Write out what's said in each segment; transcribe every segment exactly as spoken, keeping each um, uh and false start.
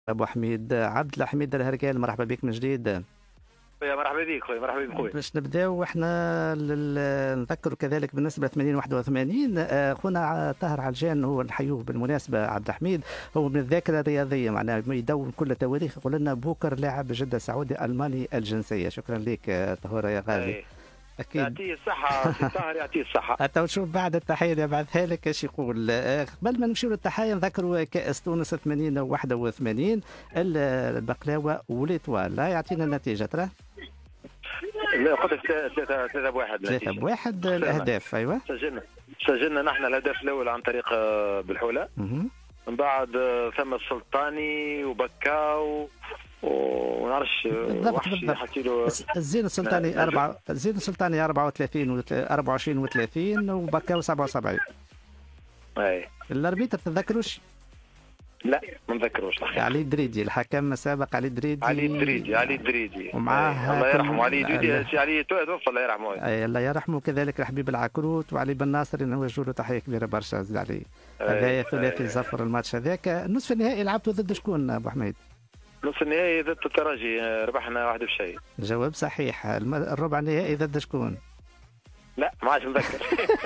ابو حميد عبد الحميد الهرقال، مرحبا بك من جديد. يا مرحبا بك خويا، مرحبا بك خويا. باش نبداو احنا نذكروا كذلك بالنسبه ثمانين واحد وثمانين، اخونا طاهر علجان هو نحيوه بالمناسبه. عبد الحميد هو من الذاكره الرياضيه، معناها يدون كل التواريخ، يقول لنا بوكر لاعب جده سعودي الماني الجنسيه. شكرا لك طهوره يا غالي. اكيد يعطيه الصحه سي طاهر، يعطيه الصحه. حتى نشوف بعد التحيه اللي بعثها لك ايش يقول. قبل ما نمشيو للتحيه نذكروا كاس تونس ثمانين واحد وثمانين، البقلاوه وليتوال. لا يعطينا النتيجه ترى. لا قلت لك ثلاثة ثلاثة بواحد. ثلاثة بواحد الأهداف. أيوة سجلنا سجلنا نحن الهدف الأول عن طريق بالحولة. من بعد ثم السلطاني وبكاو ونعرفش بالضبط حكي له الزين السلطاني أربعة، الزين السلطاني أربعة وثلاثين أربعة وعشرين وثلاثين وبكاو سبعة وسبعين. أي الأربيتر تتذكروش؟ لا ما نذكروش. علي دريدي الحكم السابق، علي دريدي. علي دريدي علي دريدي ومعاه الله يرحمه علي دريدي. علي توفى الله يرحمه. اي الله يرحمه. كذلك الحبيب العكروت وعلي بن ناصر نوجه له تحيه كبيره برشا علي. هذا ثلاثي زفر الماتش هذاك. النصف النهائي لعبته ضد شكون ابو حميد؟ نصف النهائي ضد الترجي، ربحنا واحد بشيء. جواب صحيح. الربع النهائي ضد شكون؟ لا ما عادش نذكر.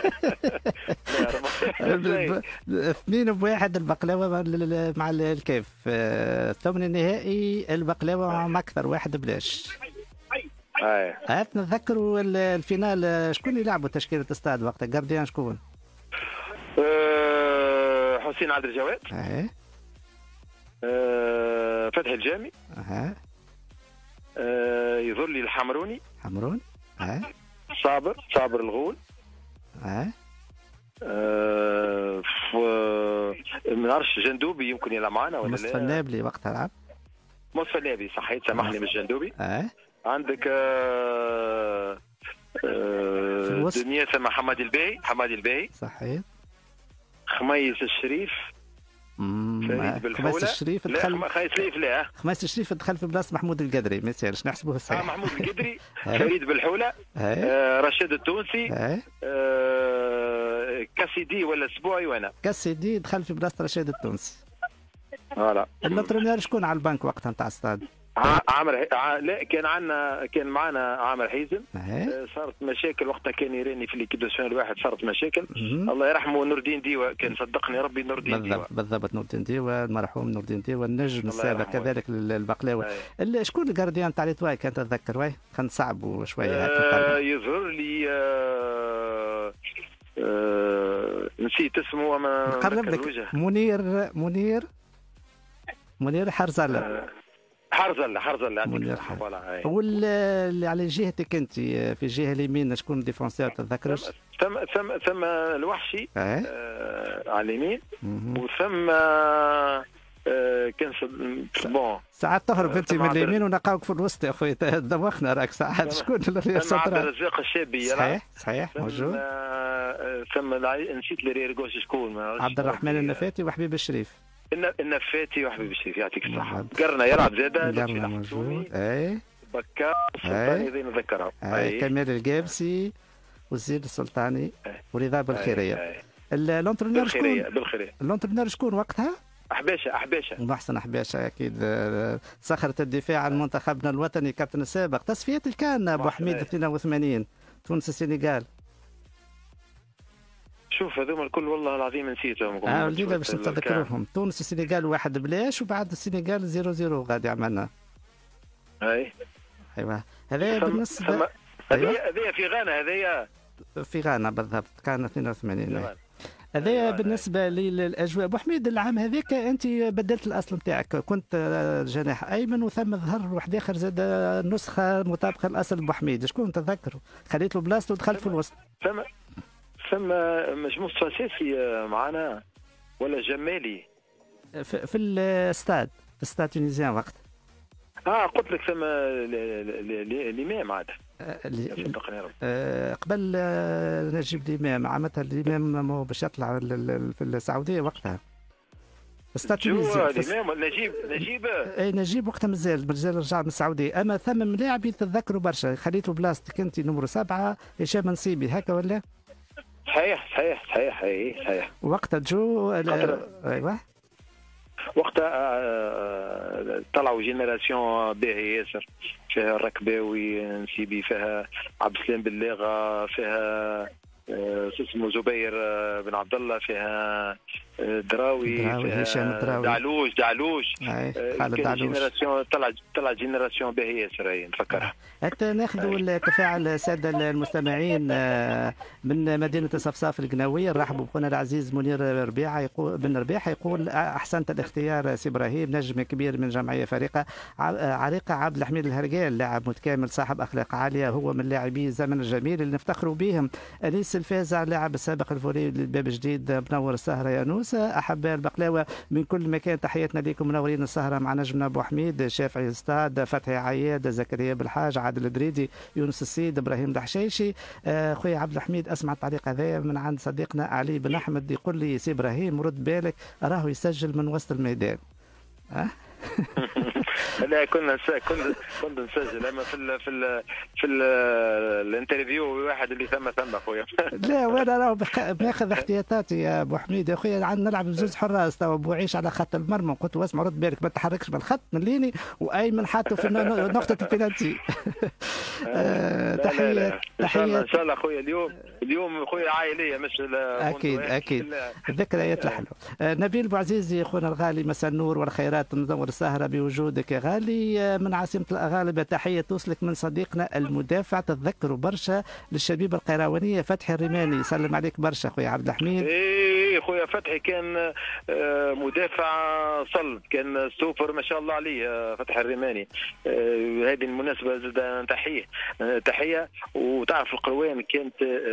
اثنين بواحد البقلاوه مع الكيف. الثمن النهائي البقلاوه مع مكثر واحد بلاش. اي هات نتذكروا الفينال شكون اللي لعبوا تشكيله استاد وقتها؟ جارديان شكون؟ أه حسين عبد الجواد. اي أه فتحي الجامي. اها أه يظل لي الحمروني. حمرون. اها صابر صابر الغول. اه أه ما نعرفش جندوبي يمكن يلعب معنا ولا لا. مصطفى النابلي وقتها لعب. مصطفى النابلي صحيت، سامحني مش جندوبي. اه عندك أه أه دنيا سما حمادي الباهي. حمادي الباهي صحيت. خميس الشريف. خميس الشريف دخل. خميس الشريف لا خميس الشريف دخل في بلاصه محمود القدري، ما يسالش نحسبوه صحيح. آه محمود القدري. فريد بالحوله. آه رشيد التونسي. آه كاسيدي ولا اسبوعي وانا كاسيدي دخل في بلاصه رشيد التونسي. فوالا. اللوترونير شكون على البنك وقتها نتاع الستاد؟ عامر ع... لا كان عندنا كان معنا عامر حيزم. آه صارت مشاكل وقتها، كان يراني في ليكيب ناسيونال الواحد، صارت مشاكل. الله يرحمه نور الدين ديوا، كان صدقني ربي نور الدين ديوا. بالضبط بالضبط نور الدين ديوا المرحوم نور الدين ديوا النجم السابق كذلك للبقلاوه. شكون الجارديان تاع ليتواي كان تتذكر؟ واي كان صعب شويه. آه يظهر لي آه آه نسيت اسمه ما نقرب لك. منير منير منير حرزله. آه حرزله حرزله منير حرزله. واللي على جهتك انت في الجهه اليمين شكون ديفونسير تتذكرش؟ ثم ثم ثم الوحشي. اه, آه على اليمين. وثم آه كان بون ساعات تهرب انت من اليمين ونلقاوك في الوسط يا اخوي، دوخنا راك ساعات. شكون اللي ثم عبد الرزاق الشابي. صحيح صحيح موجود. ثم نسيت لي ريغوش شكون. عبد الرحمن النفاتي وحبيب الشريف. النفاتي وحبيب الشريف يعطيك الصحة. قرنا يلعب زاده. قرنا موجود. اي بكا السلطاني زي نذكرها. اي كمال القابسي والزيد السلطاني ورضا بالخيريه. اللونترونير شكون؟ بالخيريه بالخيريه. اللونترونير شكون وقتها؟ أحباشة أحباشة محسن أحباشة أكيد. صخرة الدفاع عن منتخبنا الوطني كابتن السابق. تصفيات الكان أبو حميد اثنين وثمانين تونس السنغال. شوف هذوما الكل والله العظيم نسيتهم. اه ولينا باش نتذكروهم. تونس السنغال واحد بلاش، وبعد السنغال زيرو زيرو غادي عملنا. اي ايوه هذا بالنسبة. هذه هذه في غانا. هذه في غانا بالضبط كان اثنين وثمانين. هذا بالنسبه للاجواء. ابو حميد العام هذاك انت بدلت الاصل نتاعك، كنت جناح ايمن وثم ظهر واحد اخر زاد نسخه مطابقه لاصل ابو حميد. شكون تذكره؟ خليت له بلاصته ودخلت في الوسط. ثم ثم مش مصطفى اساسي معنا ولا جمالي في, في الاستاد في استاد تونيزيان وقت. اه قلت لك ثم الامام عاد أه قبل نجيب الامام. عمتها الامام باش يطلع في السعوديه وقتها. استاد تونيزيان الامام نجيب نجيب اي نجيب وقتها مازال مازال رجع من السعوديه. اما ثم ملاعب يتذكروا برشا. خليت له بلاصتك انت نمرو سبعه هشام نصيبي هكا ولا؟ صحيح صحيح صحيح صحيح. وقتها جو ايوه وقتها طلعوا جينيراسيون باهي ياسر، فيها الركباوي نسيبي، فيها عبد السلام بلاغه، فيها شو اسمه زبير بن عبد الله، فيها دراوي، دراوي هشام دراوي، دعلوش دعلوش خالد دعلوش. جينيراسيون طلع طلع جينيراسيون باهي ياسر نفكرها. حتى ناخذوا التفاعل الساده المستمعين من مدينه صفصاف القناويه. نرحبوا بخونا العزيز منير ربيعه يقول بن ربيعه، يقول احسنت الاختيار سي ابراهيم، نجم كبير من جمعيه فريقه. عريقه عبد الحميد الهرقال لاعب متكامل صاحب اخلاق عاليه، هو من لاعبي الزمن الجميل اللي نفتخروا بهم. انيس الفازع اللاعب السابق الفولي للباب جديد، منور السهره يا نوسه. احباء البقلاوه من كل مكان، تحياتنا لكم، منورين السهره مع نجمنا ابو حميد، شافعي استاد، فتحي عياد، زكريا بالحاج، عادل الدريدي، يونس السيد، ابراهيم دحشيشي. خويا عبد الحميد اسمع التعليق هذا من عند صديقنا علي بن احمد، يقول لي سي ابراهيم رد بالك راهو يسجل من وسط الميدان. أه؟ لا كنا كنت كنت نسجل، اما في ال في ال في ال الانترفيو واحد اللي ثم ثم خويا. لا وانا راه باخذ احتياطاتي يا ابو حميد يا خويا، عندنا نلعب بزوز حراس تو بوعيش على خط المرمى، قلت واسمع رد بالك ما تحركش بالخط من ليني، وايمن حاطه في نقطه البينالتي. تحيه تحيه ان شاء الله خويا. اليوم اليوم خويا عائليه مش اكيد اكيد ذكريات الحلوه. نبيل بوعزيزي خونا الغالي، مساء النور والخيرات، منور السهره بوجودك يا غالي من عاصمه الاغالبه. تحيه توصلك من صديقنا المدافع، تتذكروا برشا للشبيبه القيروانيه فتحي الرماني، سلم عليك برشا خويا عبد الحميد. ايه خويا فتحي كان مدافع صلب، كان سوبر ما شاء الله عليه فتحي الرماني. هذه المناسبه زاد تحيه تحيه. وتعرف القروان كانت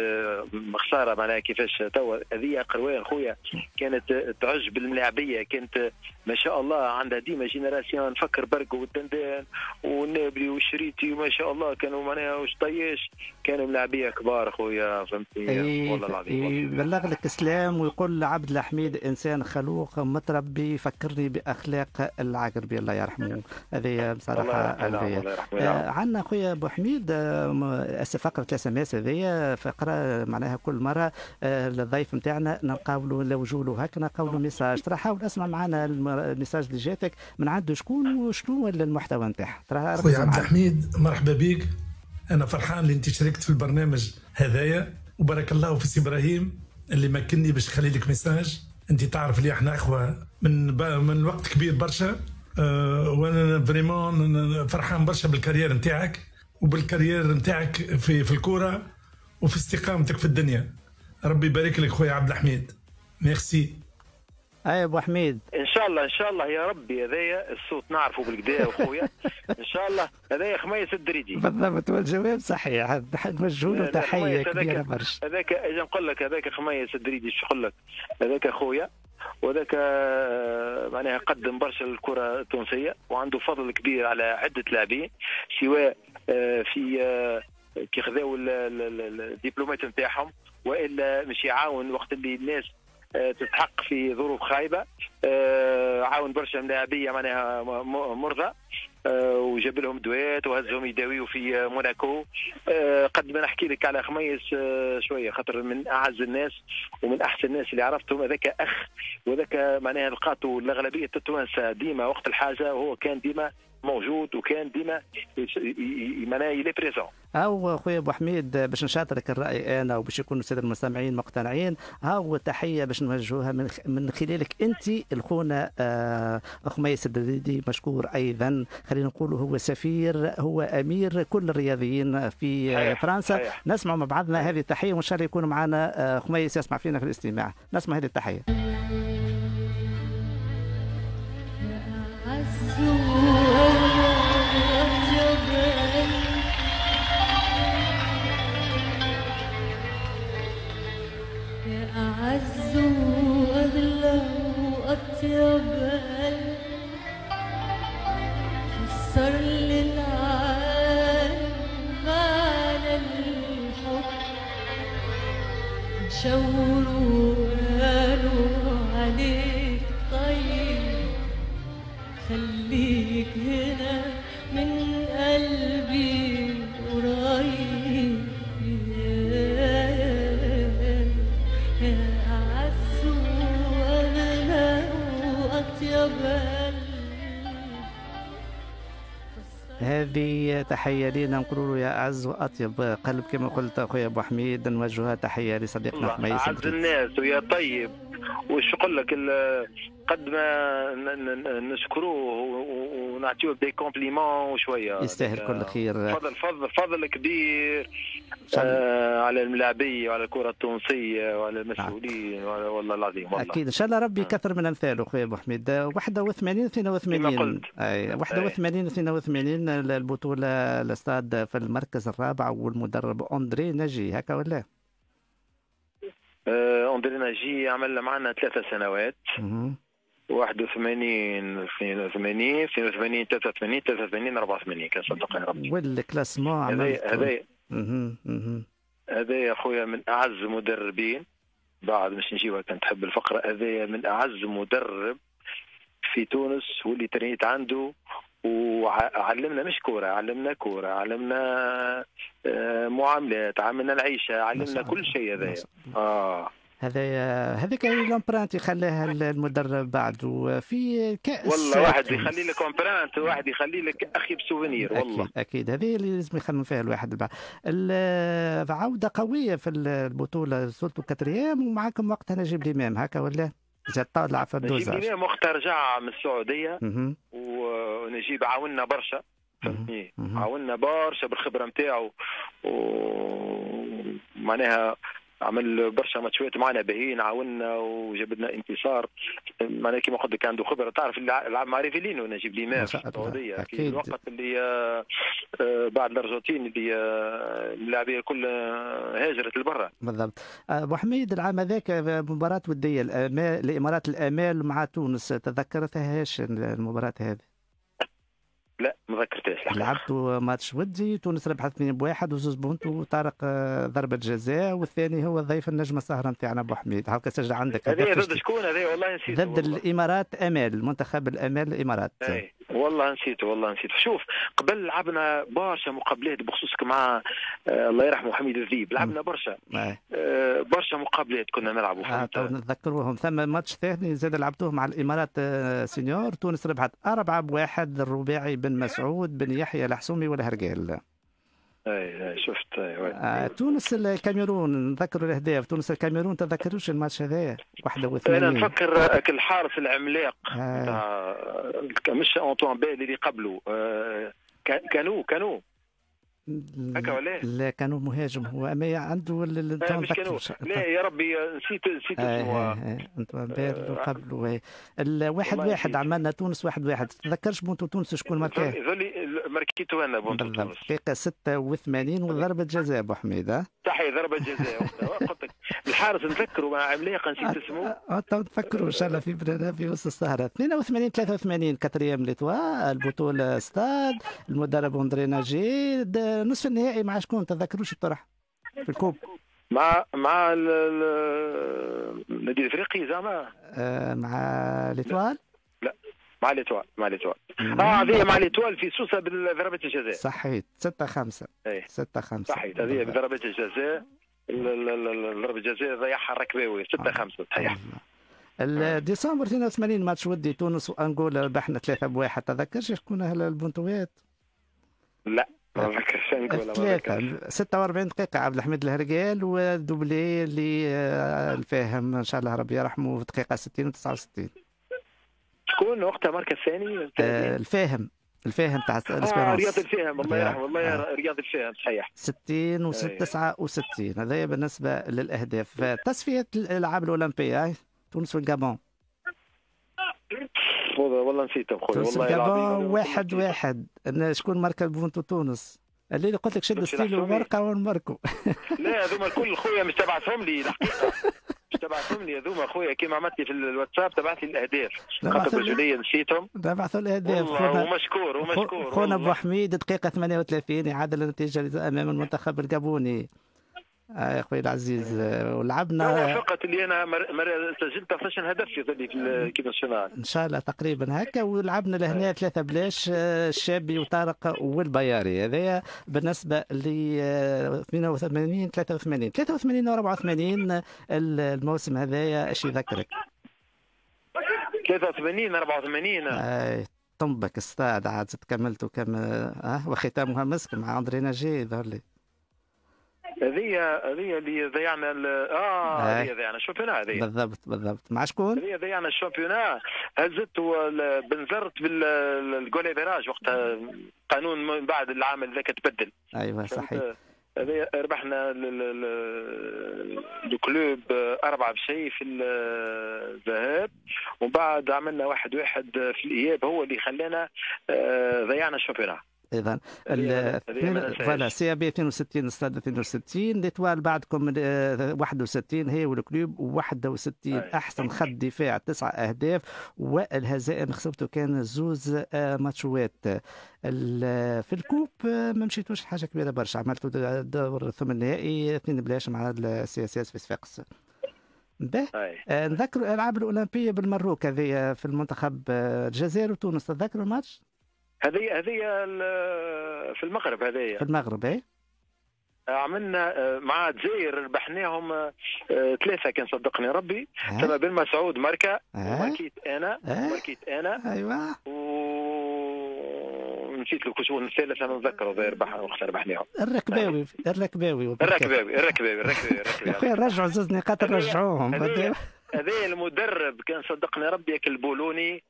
خساره معناها كيفاش توا هذه قروان خويا كانت تعج بالملاعبيه، كانت ما شاء الله عندها ديما جينيراسيون، نفكر برقو والدندان والنابلي والشريتي وما شاء الله كانوا معناها وش طيش، كانوا ملاعبيه كبار خويا فهمتني. أيه والله العظيم يبلغ لك سلام ويقول عبد الحميد انسان خلوق متربي، فكرني باخلاق العقربي الله يرحمه. هذه بصراحه آه عندنا خويا ابو حميد آه فقره الاس ام اس، هذه فقره معناها كل مره آه الضيف نتاعنا نلقاو له لو له هكا نلقاو له ميساج. ترى حاول اسمع معنا الميساج اللي جاتك من عنده شكون وشنو المحتوى نتاعها. ترى خويا عبد الحميد مرحبا بك، انا فرحان اللي انت شاركت في البرنامج هذايا، وبارك الله في سي ابراهيم اللي مكنني باش نخلي لك ميساج. انت تعرف اللي احنا اخوه من من وقت كبير برشا، أه وانا فريمون فرحان برشا بالكارير نتاعك وبالكارير نتاعك في في الكوره وفي استقامتك في الدنيا. ربي يبارك لك خويا عبد الحميد، ميرسي. اي ابو حميد ان شاء الله ان شاء الله يا ربي. هذايا الصوت نعرفه بالكدا اخويا ان شاء الله. هذايا خميس الدريدي بالضبط، والجواب صحيح، نوجه له تحيه كبيره برشا. هذاك اجي نقول لك هذاك خميس الدريدي شو نقول لك، هذاك اخويا وذاك معناها قدم برشا للكره التونسيه وعنده فضل كبير على عده لاعبين، سواء في كي خذاو الدبلومات نتاعهم والا مش يعاون وقت اللي الناس تتحق في ظروف خايبه. عاون برشا ملاعبيه معناها مرضى وجاب لهم دوات وهزهم يداويوا في موناكو. قد ما نحكي لك على خميس شويه خاطر من اعز الناس ومن احسن الناس اللي عرفتهم. هذاك اخ وذاك معناها لقاته الاغلبيه التوانسه ديما وقت الحاجه وهو كان ديما موجود وكان ديما معناها يلي بريزون. او خويا ابو حميد باش نشاطرك الراي انا وباش يكونوا الساده المستمعين مقتنعين، هاو تحيه باش نوجهوها من من خلالك انت الخونه آه خميس الدريدي، مشكور ايضا. خلينا نقولوا هو سفير، هو امير كل الرياضيين في آه فرنسا. حيح. نسمع مع بعضنا هذه التحيه وان شاء الله يكون معنا آه خميس يسمع فينا في الاستماع. نسمع هذه التحيه. أعز وأغلى وأطيب قلب فسر للعالم معنى الحب، شاوروا قالوا عليك طيب، خليك هنا من قلبي قريب. أعز وأغلى وأطيب هذه تحية لينا نقولوا له يا أعز وأطيب قلب كما قلت أخويا أبو حميد، نوجهها تحية لصديقنا الله حميد اعز سدريس. الناس ويا طيب. وش نقول لك ال- قد ما ن- ن- نشكروه و- ونعطيه دي كومبليمون وشويه. يستاهل هذيك كل خير. فضل فضل فضل كبير شاء الله. آه على الملاعبيه وعلى الكره التونسيه وعلى المسؤولين وعلى- والله العظيم والله. اكيد ان شاء الله ربي يكثر من امثاله اخويا ابو حميد. واحد وثمانين اثنين وثمانين كما قلت. اي واحد وثمانين اثنين وثمانين البطوله الاستاد في المركز الرابع والمدرب اندري نجي هكا ولا؟ آه اندري ناجي عمل معنا ثلاثة سنوات. مهم. واحد وثمانين اثنين وثمانين اثنين وثمانين ثلاثة وثمانين ثلاثة وثمانين أربعة وثمانين كان صدق يا ربي. والكلاسمون هذا عملت هذا مهم. مهم. هذا يا خويا من اعز مدربين بعد مش نجيبها كان تحب الفقره. هذا من اعز مدرب في تونس واللي ترينيت عنده وعلمنا مش كوره، علمنا كوره، علمنا آه، معاملات، علمنا العيشه، علمنا كل شيء. هذا اه هذا هذيك هي الامبرانت خلاها المدرب بعد وفي كاس. والله واحد يخلي لك امبرانت وواحد يخلي لك اخي بسوفينير والله. اكيد اكيد هذه اللي لازم يخمم فيها الواحد البعض. ال- عوده قويه في البطوله وصلتوا كاتريام ومعكم وقتها نجيب الامام هكا ولا؟ جات طالع في نجيب الدوزاج. الامام وقتها رجع من السعوديه مهم. ونجيب عاوننا برشا فهمتني، مهم. عاوننا برشا بالخبره نتاعو ومعناها عمل برشا ماتشات معنا باهيين، عاوننا وجاب لنا انتصار. معناها كيما قلت لك عنده خبره. تعرف اللي مع ريفيلينو نجيب الامام ما في شاء الله. السعوديه في أكيد. الوقت اللي آه، آه، بعد الارجنتين اللي آه، اللاعبيه الكل آه، هاجرت لبرا. بالضبط. ابو حميد العام هذاك مباراه وديه الامال الامارات الامال مع تونس، تذكرتهاش المباراه هذه؟ لا ما ذكرتهاش الحقيقة. لعبتوا ماتش ودي، تونس ربحت اثنين بواحد وزوز بونت وطارق آه، ضربه جزاء، والثاني هو ضيف النجم السهره نتاعنا ابو حميد. هاكا سجل عندك هذه هدف ضد شكون؟ هذه والله نسيت. ضد الامارات امال، منتخب الامال الامارات. اي والله نسيته والله نسيته. شوف قبل لعبنا برشا مقابلات بخصوصك مع آه الله يرحمه حميد الذيب، لعبنا برشا آه. آه برشا مقابلات كنا نلعبوا. آه تو نتذكروهم. ثم ماتش ثاني زاد لعبتوه مع الامارات آه سينيور، تونس ربحت أربعة بواحد، الرباعي بن مسعود بن يحيى الحسومي والهرقال. اي اي شفت. اي آه تونس الكاميرون نذكروا الاهداف. تونس الكاميرون تذكروش الماتش هذايا واحد وثمانين؟ انا نفكر الحارس العملاق آه. تاع مش انطوان بالي اللي قبله آه كانوا كانوا هكا ولا؟ لا كانوا مهاجم هو، اما عنده ال- ال- آه مش كانوا. لا يا ربي نسيت نسيت اسمه. انتم بيرلو قبل الواحد واحد عملنا تونس واحد واحد. تذكرش بونتو تونس شكون ماركاه؟ ذولي ماركيتو انا بونتو بالضبط. تونس. دقيقة ستة وثمانين وضربة جزاء ابو حميد. ها صحيح ضربة جزاء. قلت لك الحارس نذكره مع عملاق نسيت اسمه. اه تو تفكروا ان شاء الله في برنامج في وسط السهرة. اثنين وثمانين ثلاثة وثمانين كاتريام ليتوا البطولة استاد المدرب اندري ناجي. نصف النهائي مع شكون تذكروش الطرح في الكوب؟ مع مع ال- ال- النادي الافريقي زعما. آه مع ليتوال. لا مع ليتوال مع ليتوال اه هذه مع ليتوال في سوسه بضربة الجزاء. صحيت ستة خمسة. ايه ستة خمسة صحيح. هذه بضربة الجزاء ال- ال- ال- ضربة الجزاء ضيعها الركباوي ستة خمسة صحيح. ديسمبر اثنين وثمانين ماتش ودي تونس وانغولا ربحنا ثلاثة بواحد. تذكرش شكون هلا البنطوات؟ لا ما ذكرش نقول ما ثلاثة ذكرش. ستة وأربعين دقيقة عبد الحميد الهرقال ودوبلي اللي آه، الفاهم ان شاء الله ربي يرحمه في دقيقة ستين و تسعة وستين. شكون وقتها مركز ثاني؟ آه، الفاهم الفاهم تاع اه الاسبيرونس. رياض الفهم الله رياض. يرحمه. الله آه. يرحمه رياض الفهم صحيح. ستين و أيوة. تسعة وستين. هذا بالنسبة للأهداف. تصفية الألعاب الأولمبية تونس والجابون. والله والله نسيته خويا تونس والله العظيم. والجابون واحد واحد. أنا شكون ماركا بونتو تونس؟ اللي قلت لك شد لطفي ستيل الحسومي. ومرقة ونمركو. لا هذوما الكل خويا مش تبعثهم لي الحقيقه. مش تبعثهم لي هذوما خويا كيما عملت لي في الواتساب تبعث لي الاهداف. تبعث خاطر لي- برجوليه نسيتهم. نبعثوا الأهداف. والله خونا- ومشكور ومشكور خونا أبو والله. حميد دقيقة ثمانية وثلاثين يعادل النتيجة أمام المنتخب الجابوني. آه يا أخوي العزيز آه، ولعبنا فقط اللي انا مر... مر... سجلت ثلاثة هدف في ظلي في الكيب ناسيونال. ان شاء الله تقريبا هكا. ولعبنا لهنا ثلاثه بلاش آه، الشابي وطارق والبياري. هذايا بالنسبه ل آه، اثنين وثمانين ثلاثة وثمانين ثلاثة وثمانين و أربعة وثمانين. آه، الموسم هذايا ايش يذكرك؟ ثلاثة وثمانين أربعة وثمانين آه، طنبك استاد عاد كملتوا كم اه وختامها مسك مع اندري ناجي يظهر لي. هذه هذه اللي ضيعنا اه آه. هذه ضيعنا الشامبيون هذه بالضبط بالضبط مع شكون؟ هذه ضيعنا الشامبيون. هزت بنزرت بالجول فيراج وقتها قانون من بعد العام ذاك تبدل. ايوه صحيح. هذه ربحنا الكلوب أربعة بشيء في الذهاب ومن بعد عملنا واحد واحد في الإياب هو اللي خلانا ضيعنا الشامبيون. اذا فوالا سي بي اثنين وستين استاد اثنين وستين ليتوال بعدكم واحد وستين هي والكلوب واحد وستين احسن خط دفاع تسعة اهداف والهزائم خسرتوا كان زوز ماتشوات. في الكوب ما مشيتوش حاجه كبيره برشا عملتوا دور ثم النهائي اثنين بلاش مع السي اس اس في صفاقس. به نذكر الالعاب الاولمبيه بالمروك هذه في المنتخب الجزائر وتونس تذكروا الماتش؟ هذه هذه في المغرب هذه في المغرب اي عملنا مع الجزائر ربحناهم ثلاثه كان صدقني ربي ثم بن مسعود ماركا وماركيت انا وماركيت انا ايوه ونسيت له كشون الثالث انا نتذكره ظاهر ربح وقت ربحناهم الركباوي الركباوي الركباوي الركباوي الركباوي يا اخويا رجعوا زوز نقاط رجعوهم. هذا المدرب كان صدقني ربي البولوني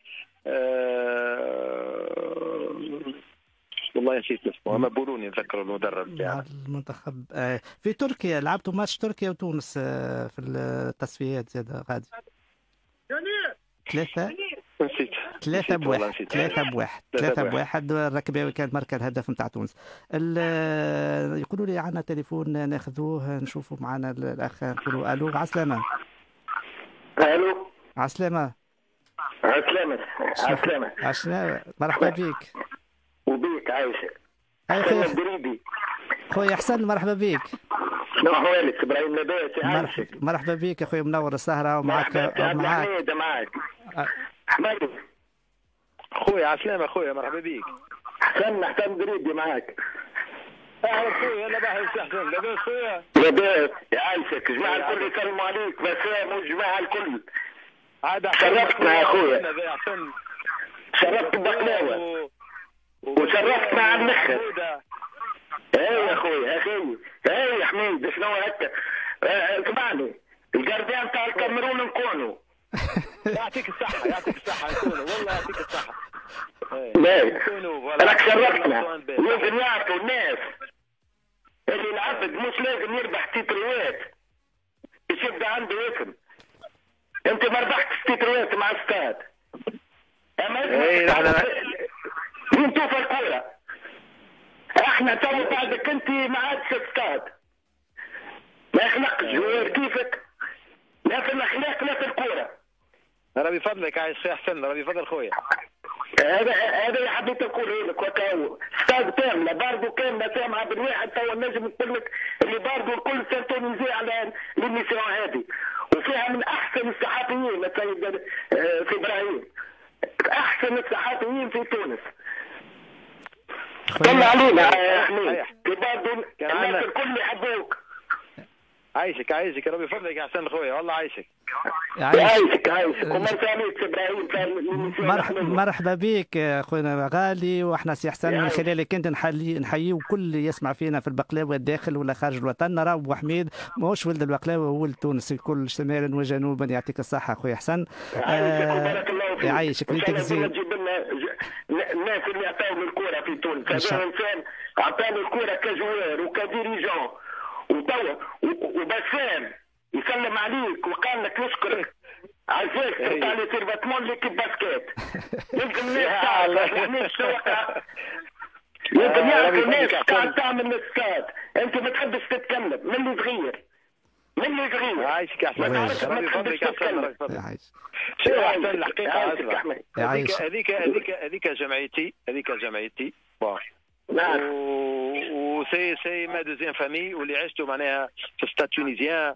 أه... والله نسيت اسمه اما بولوني نذكر المدرب يعني. المنتخب آه في تركيا لعبتوا ماتش تركيا وتونس آه في التصفيات زاد غادي ثلاثة نسيت ثلاثة بواحد ثلاثة بواحد ثلاثة بواحد الركباوي كان ماركا الهدف نتاع تونس. يقولوا لي عندنا تليفون ناخذوه نشوفوا معنا الاخ نقولوا الو عسلامة. الو عسلامة. عسلامة عسلامة عسلامة مرحبا بك. وبيك عايشة. حسن الدريدي. خويا حسن مرحبا بك. شنو احوالك ابراهيم نبات عايشك؟ مرحبا بك يا خويا منور السهرة ومعك معك حميد معك حميد خويا عسلامة خويا مرحبا بك. حسن حسن دريدي معك. اهلا خويا لا باهي حسن لاباس خويا؟ لاباس يعيشك الجماعة الكل يسلموا عليك مساء والجماعة الكل. شرفتنا يا اخويا شرفت بقلاوة وشرفتنا على الاخر. ايه يا اخويا اخي ايه يا حميد شنو هكا اسمعني الجارديان تاع الكاميرون نكونوا. يعطيك الصحة يعطيك الصحة نكونوا والله يعطيك الصحة. راك شرفتنا لازم يعرفوا الناس اللي العبد مش لازم يربح تيتروات باش يبدا عنده اسم. انت ما ربحتش تيتروات مع استاد اما مين توفى الكوره احنا تو بعدك انت ما عادش استاد ما يخلقش جوار كيفك لا في الاخلاق لا في الكوره. ربي فضلك عايش يا حسن ربي فضل خويا. هذا هذا اللي حبيت نقوله لك وكاو استاد كامله باردو كامله سامعه بالواحد تو النجم نقول لك اللي باردو الكل سنتونيزي على ليميسيون هذه وفيها من احسن الصحفيين السيد في ابراهيم احسن الصحفيين في تونس. طلع علينا يا حميد في باردو الناس الكل يحبوك. عايشك عايشك ربي فضلك يا حسن خويا والله عايشك عايشك عايشك ومرحبا عليك ابراهيم. مرحبا مرحبا بك اخونا غالي واحنا سي حسن من خلالك انت نحيي نحييو كل يسمع فينا في البقلاوه الداخل ولا خارج الوطن. نرى ابو حميد ماهوش ولد البقلاوه هو ولد تونس الكل شمالا وجنوبا. يعطيك الصحه اخويا حسن. عايشك الله فيك. يعيشك انت تزيد تجيب لنا الناس اللي عطاو الكره في تونس. هذا انسان عطانا الكره كجوار وكديريجون وتوا وبسام يسلم عليك وقال لك يشكرك عزيز تاع لي سيرفاتمون ليكيب باسكيت. يمكن الناس تعرف يعني شو وقع يمكن يعرف الناس قاعد تعمل الاستاد. انت ما تحبش تتكلم من اللي صغير من اللي صغير عايشك احسن ما تحبش تتكلم. شو احسن الحقيقه هذيك هذيك هذيك هذيك جمعيتي هذيك جمعيتي نعم وسي سي ما دوزيام فامي واللي عشتوا معناها في ستاد تونيزيان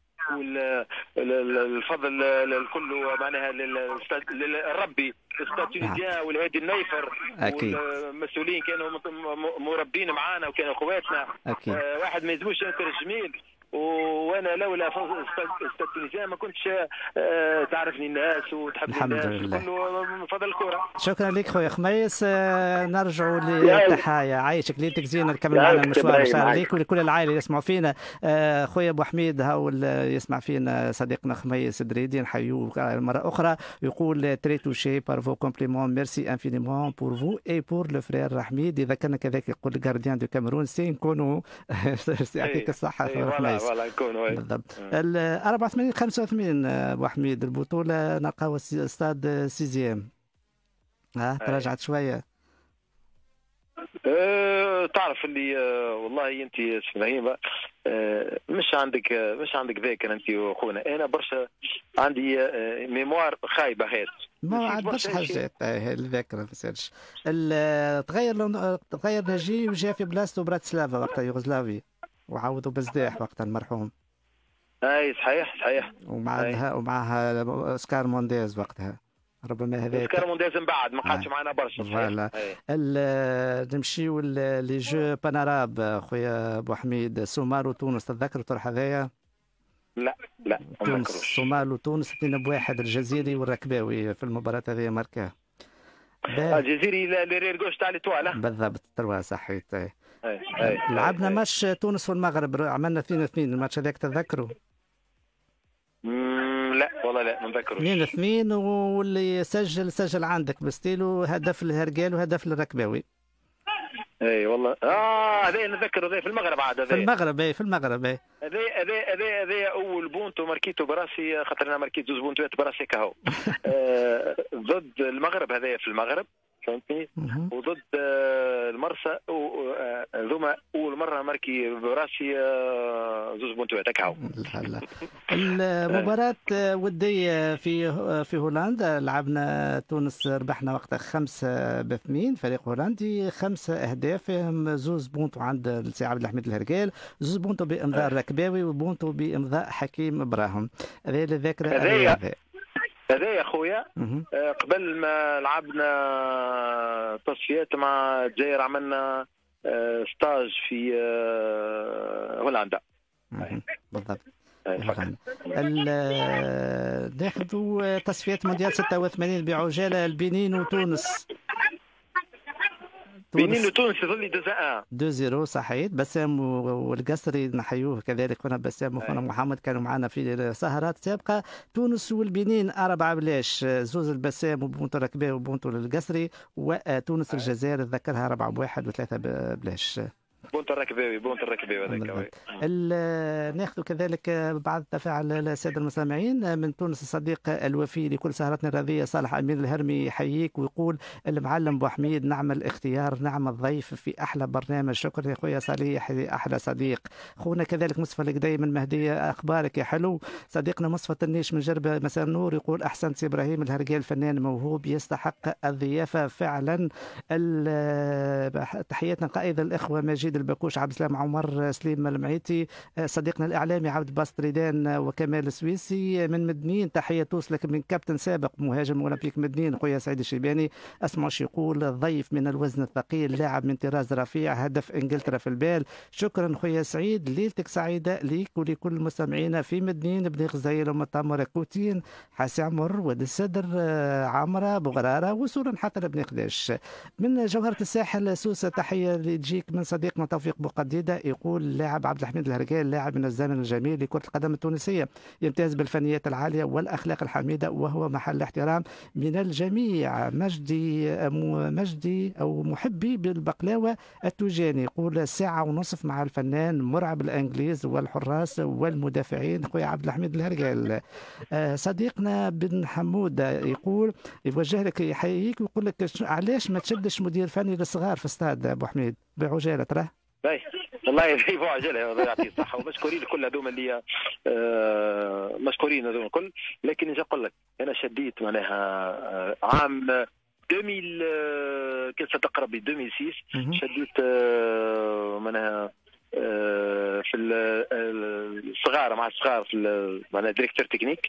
والفضل الكل معناها للربي ستاد تونيزيان والهادي النيفر والمسؤولين كانوا مربين معانا وكانوا اخواتنا. واحد ما يلزموش ينكر الجميل وانا لولا استاذ تونسيا ما كنتش تعرفني الناس وتحبني الناس. الحمد لله كله من فضل الكره. شكرا لك خويا خميس. نرجعوا للتحايا. عايشك ليلتك زينه. نكمل معنا المشوار ان شاء الله ليك ولكل العائله اللي يسمعوا فينا. خويا ابو حميد هاو يسمع فينا صديقنا خميس دريدي نحيوه مره اخرى. يقول تري توشي بار فو كومبليمون ميرسي انفينيمون بور فو اي بور لو فرير حميد. اذا كان كذلك يقول الجارديان دو كاميرون سي نكونوا يعطيك الصحه خويا خميس. بالضبط. ال أربعة وثمانين خمسة وثمانين ابو حميد البطوله نلقاو استاد سيزيام. ها تراجعت شويه. أه تعرف اللي أه والله انت اسماعيل أه مش عندك أه مش عندك ذاكره انت واخونا. انا برشا عندي أه ميموار خايبه هات ما عاد برشا حاجات. الذاكره ما تسالش. تغير تغير نجي وجا في بلاصته براتسلافا وقتها يوغوسلافي وعوضوا بزداح وقتها المرحوم. اي صحيح صحيح. ومعها ومعها اوسكار مونديز وقتها. ربما هذا اوسكار مونديز من بعد ما قعدش معنا برشا. فوالا. نمشيو لي جو باناراب خويا ابو حميد. صومال وتونس تتذكر الطرح هذايا؟ لا لا ما تونس صومال وتونس اثنين بواحد الجزيري والركباوي في المباراه هذه ماركاه. الجزيري لريرغوش تاع ليتوالا بالضبط. تروا صحيت. اي اي لعبنا ماتش تونس والمغرب عملنا اثنين اثنين. الماتش هذاك تذكره؟ لا والله لا ما نذكروش. اثنين اثنين واللي سجل سجل عندك بستيلو هدف للهرقال وهدف للركباوي. اي والله اه هذا نذكر. هذا في المغرب عاد. هذا في المغرب. اي في المغرب. اي هذا هذا هذا هذا اول بونتو ماركيتو براسي خاطر انا ماركيت زوج بونتوات براسي كهو. آه ضد المغرب. هذايا في المغرب فهمتني. وضد آه المرسى ذوما اول مره ماركي براسي آه زوج بونتوات كهو. المباراة ودية في في هولندا لعبنا تونس ربحنا وقتها خمسة باثنين. فريق هولندي خمسة أهداف فيهم زوز بونتو عند السي عبد الحميد الهرقال. زوز بونتو بإمضاء الركباوي وبونتو بإمضاء حكيم إبراهيم. هذه الذاكرة. هذا هذا يا خويا آه قبل ما لعبنا تصفيات مع الجزائر عملنا آه ستاج في آه هولندا. بالضبط. ناخذوا تصفيات مونديال ستة وثمانين بعجاله. البنين وتونس. بنين وتونس يظل اثنين صفر صحيح. بسام والقصري نحيوه كذلك. هنا بسام وخونا محمد كانوا معنا في سهرات سابقه. تونس والبنين أربعة بلاش. زوز البسام وبونتو ركبه وبونتو للقصري. وتونس الجزائر ذكرها أربعة بواحد وثلاثة بلاش. بونت الركباوي بونت الركباوي هذاك. ناخذ كذلك بعض تفاعل الساده المستمعين من تونس. الصديق الوفي لكل سهرتنا الرياضيه صالح امين الهرمي يحييك ويقول المعلم ابو حميد نعم الاختيار نعم الضيف في احلى برنامج. شكرا يا خويا صالح احلى صديق. خونا كذلك مصطفى القدي من مهديه اخبارك يا حلو. صديقنا مصطفى التنيش من جربه مساء النور يقول احسنت ابراهيم الهرقال فنان موهوب يستحق الضيافه فعلا. تحياتنا قائد الاخوه مجيد البكوش عبد السلام عمر سليم المعيتي. صديقنا الاعلامي عبد الباسط ريدان وكمال السويسي من مدنين. تحيه توصلك من كابتن سابق مهاجم اولمبيك مدنين خويا سعيد الشيباني. اسمع شو يقول ضيف من الوزن الثقيل لاعب من طراز رفيع هدف انجلترا في البال. شكرا خويا سعيد. ليلتك سعيده ليك ولكل المستمعين في مدنين بن غزايل ومطامر كوتين حاسي عمر ود السدر عمره بغراره وصولا حتى لبن قداش. من جوهره الساحل سوسه تحيه اللي تجيك من صديقنا توفيق بوقديده يقول اللاعب عبد الحميد الهرقال لاعب من الزمن الجميل لكرة القدم التونسية يمتاز بالفنيات العالية والأخلاق الحميدة وهو محل احترام من الجميع. مجدي مجدي أو محبي بالبقلاوة التوجاني يقول ساعة ونصف مع الفنان مرعب الإنجليز والحراس والمدافعين خويا عبد الحميد الهرقال. صديقنا بن حمود يقول يوجه لك يحييك ويقول لك علاش ما تشدش مدير فني للصغار في استاد أبو حميد بعجالة تراه. باهي والله يبو عجله الله يعطيه الصحه ومشكورين الكل هذوما اللي آه مشكورين هذوما الكل. لكن نجي نقول لك انا شديت معناها آه عام ألفين كان ستقرب ألفين وستة شديت آه معناها آه في الصغار مع الصغار في معناها ديريكتور تكنيك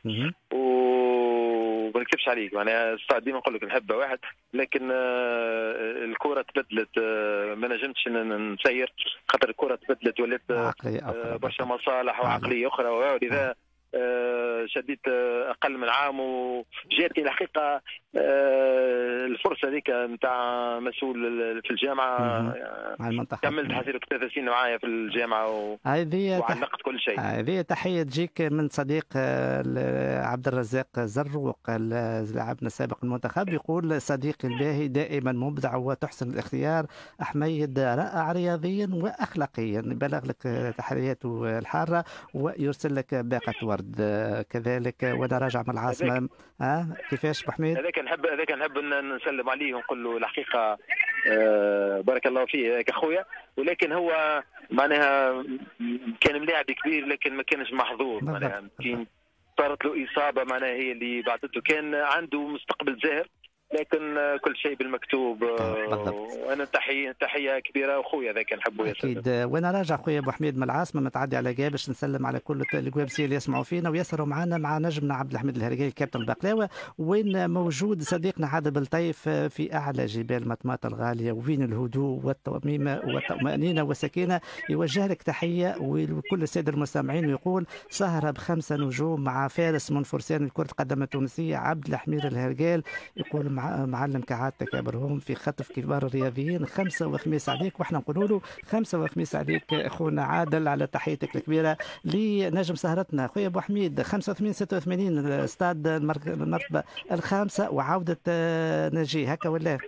وما نكتبش عليك معناها ديما نقول لك نحب واحد لكن آه الكره تبدلت، آه، ما نجمتش ن- نسير خاطر الكره تبدلت ولات آه، عقلية آه، أخرى. برشا مصالح وعقليه اخرى، ولذا آه، شديت آه، اقل من عام وجاتني الحقيقه آه، الفرصه هذيك نتاع مسؤول في الجامعه. مهم. آه، مع المنتخب. كملت حسيت ثلاث سنين معايا في الجامعه و... هذه تح... وعلقت كل شيء. هذه تحية تجيك من صديق آه، ل- عبد الرزاق زروق، ال- لاعبنا السابق المنتخب، يقول صديقي الباهي دائما مبدع وتحسن الاختيار. أحميد رائع رياضيا وأخلاقيا، بلغ لك آه، تحياته الحارة ويرسل لك باقة ورد آه، كذلك. وأنا راجع من العاصمة. ها كيفاش أبو حميد؟ هذاك نحب هذاك نحب ن- نسلم عليه ونقول له الحقيقه آه، بارك الله فيه هذاك اخويا، ولكن هو معناها كان ملاعب كبير لكن ما كانش محظوظ، معناها كي صارت له اصابه معناها هي اللي بعدته. كان عنده مستقبل زاهر لكن آه، كل شيء بالمكتوب. آه، بالضبط. وانا تحيه تحيه كبيره واخويا ذاك نحبه ياسر. اكيد. وانا راجع خويا ابو حميد من العاصمه متعدي على جاب باش نسلم على كل الكوابسيه اللي يسمعوا فينا ويسروا معنا مع نجمنا عبد الحميد الهرقاوي كابتن البقلاوه، وين موجود صديقنا عادل بالطيف في اعلى جبال مطماط الغاليه، وين الهدوء والطميمه والطمانينه والسكينه. يوجه لك تحيه ولكل الساده المستمعين ويقول سهره بخمسه نجوم مع فارس من فرسان كره القدم التونسيه عبد الحميد الهرقال. يقول مع معلم كعادتك يا برهوم في خطف كبار الرياضيين، خمسه وخميس عليك، واحنا نقولوا له خمسه وخميس عليك اخونا عادل على تحيتك الكبيره لنجم سهرتنا خويا ابو حميد. خمسة وثمانين ستة وثمانين استاد المرك- المرتبه الخامسه وعوده آه، نجي هكا ولا؟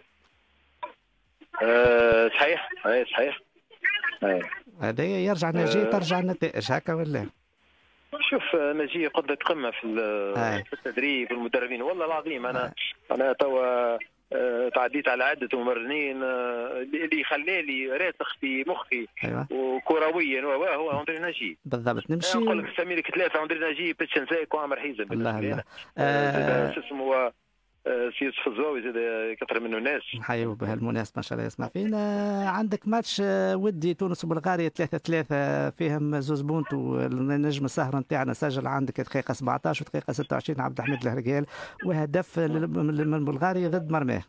آه، صحيح اي صحيح. أي. هذا يرجع نجي آه. ترجع النتائج هكا ولا؟ شوف آه، نجي قدة قمة في ال- أي. في التدريب والمدربين والله العظيم. انا انا توا آه، تعديت على عدة ممرنين آه، اللي خلالي راسخ في مخي ايوه وكرويا هو هو اندري نجي. بالضبط. نمشي نقول لك سمي لك ثلاثة اندري نجي بيتشن زايك وعمر حيزة. الله الله. آه. آه. شو اسمه هو آه، سي يوسف الزواوي زاد كثر منه الناس. نحيوا بهالمناسبة إن شاء الله يسمع فينا. عندك ماتش آه، ودي تونس وبلغاريا ثلاثة ثلاثة فيهم زوز بونتو. النجم السهرة نتاعنا سجل عندك دقيقة سبعطاش ودقيقة ستة وعشرين عبد الحميد الهرقال، وهدف لل- من بلغاريا ضد مرماه.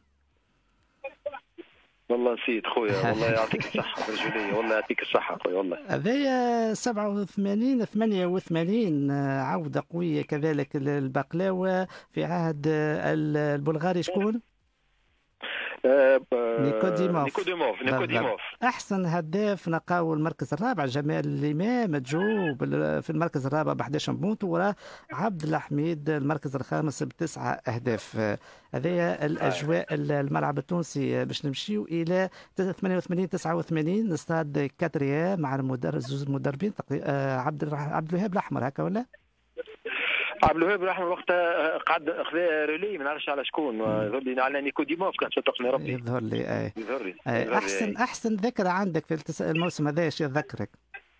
والله نسيت خويا، والله يعطيك الصحة رجولية، والله يعطيك الصحة خويا والله. هذايا سبعة وثمانين ثمانية وثمانين آه، عودة قوية كذلك للبقلاوة في عهد آه، البلغاري شكون؟ آه، نيكوديموف. نيكوديموف نيكوديموف. احسن هداف نلقاو المركز الرابع جمال الامام جو بال- في المركز الرابع ب احد عشر بونت، وراه عبد الحميد المركز الخامس بتسعه اهداف. آه، هذايا الاجواء الملعب التونسي. آه، باش نمشيو الى ثمانية وثمانين تسعة وثمانين استاد كاتريا مع المدرب زوز المدربين تقري- آه، عبد الرح- عبد الوهاب الاحمر هكا ولا؟ عبد الوهاب الاحمر وقتها قعد خذا رولي ما نعرفش على شكون، يظهر لي على نيكوديموف كان صدقني ربي. يظهر لي اي يظهر لي آه، يظهر لي، احسن أي. احسن ذكرى عندك في التس- الموسم هذا ايش يذكرك؟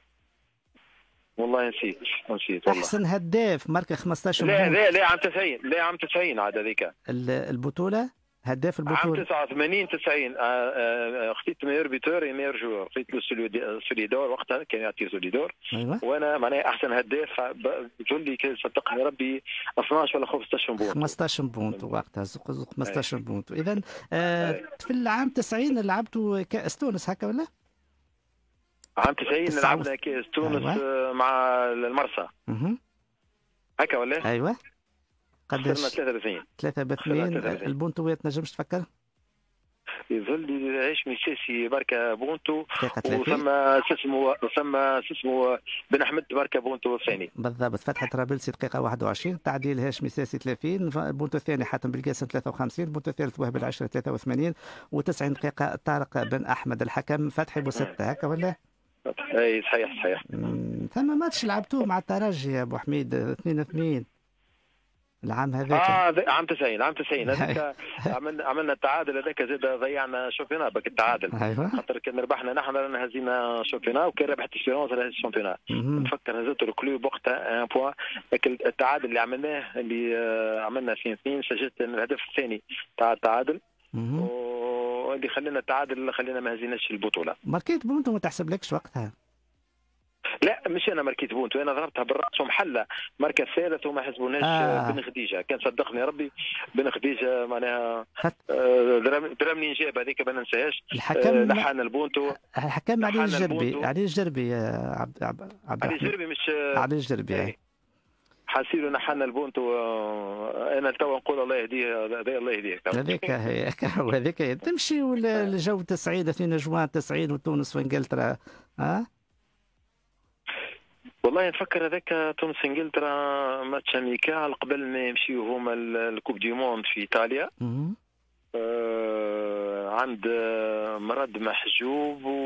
والله نسيت نسيت والله. احسن هداف ماركه خمسطاش لا بونت. لا لا عام تسعين، لا عام تسعين عاد هذيك. ال- البطوله هداف عام البطوله. تسعة وثمانين تسعين آه، آه، خديت ميور بيتور ميور جوور، خديت له سوليدي- سوليدور وقتها كان يعطي سوليدور. ايوه وانا معناها احسن هداف ب- بتقول لي كان صدقني ربي اثناش ولا خمسطاش بونت. خمسطاش بونت وقتها زق زق خمسطاش بونت. اذا أي. في العام تسعين لعبتوا كاس تونس هكا ولا؟ عام تسعين تسعة لعبنا كاس تونس أيوة. آه، مع المرسى اها هكا ولا؟ ايوه خسرنا قداش؟ ثلاثة وثلاثين. ثلاثة باثنين. ثلاثة باثنين. البونتوات نجمش تفكر؟ يظل لي عيش ميسيسي بركة بونتو، دقيقة ثلاثين وثم شو اسمه ثم شو اسمه بن احمد بركة بونتو الثاني. بالضبط. فتحة طرابلسي دقيقة واحد وعشرين، تعديل هاشمي ساسي ثلاثين، البونتو الثاني حاتم بالقاسم ثلاثة وخمسين، البونتو الثالث وهب العشرة ثلاثة وثمانين، و90 دقيقة طارق بن أحمد الحكم. فتحي بوستة هكا ولا؟ اي صحيح صحيح. مم، ثم ماتش لعبتوه مع الترجي يا أبو حميد اثنين اثنين العام هذاك. اه ذ- عام تسعين عام تسعين هذاك عملنا عملنا التعادل هذاك زاد ضيعنا شامبيون بك التعادل. ايوه خاطر كان ربحنا نحن رانا هزينا شامبيون وكان ربحت اسبيرونس رانا الشامبيون. مهم. نفكر هزيت الكلوب وقتها ان بوان، لكن التعادل اللي عملناه اللي آه، عملنا اثنين اثنين سجلت الهدف الثاني تاع التعادل، مهم. واللي خلينا التعادل خلينا ما هزيناش البطوله. ماركيت بونتو ما تحسبلكش وقتها. لا مش انا ماركيت بونتو، انا ضربتها بالراس ومحله مركز ثالث وما حسبوناش. آه. بن خديجه كان صدقني ربي، بن خديجه معناها خط... آه، درام- درامني نجاب هذيك ما ننساهاش. الحكم آه، لحان البونتو. الحكم علي لحان الجربي، البونتو. علي الجربي يا عبد عبد عبد علي الرحمن. جربي مش علي الجربي إيه. أي. حاسيلو نحن البونتو. آه، انا تو نقول الله يهديه، هذا الله يهديه. هذيك هي هذيك تمشي ولا الجو تسعين اثنين جوان تسعين وتونس وانجلترا ها؟ والله نفكر هذاك تونس انجلترا ماتش اميكال قبل ما يمشيو هما ال- الكوب دي موند في ايطاليا. مهم. آه، عند آه، مرد محجوب و...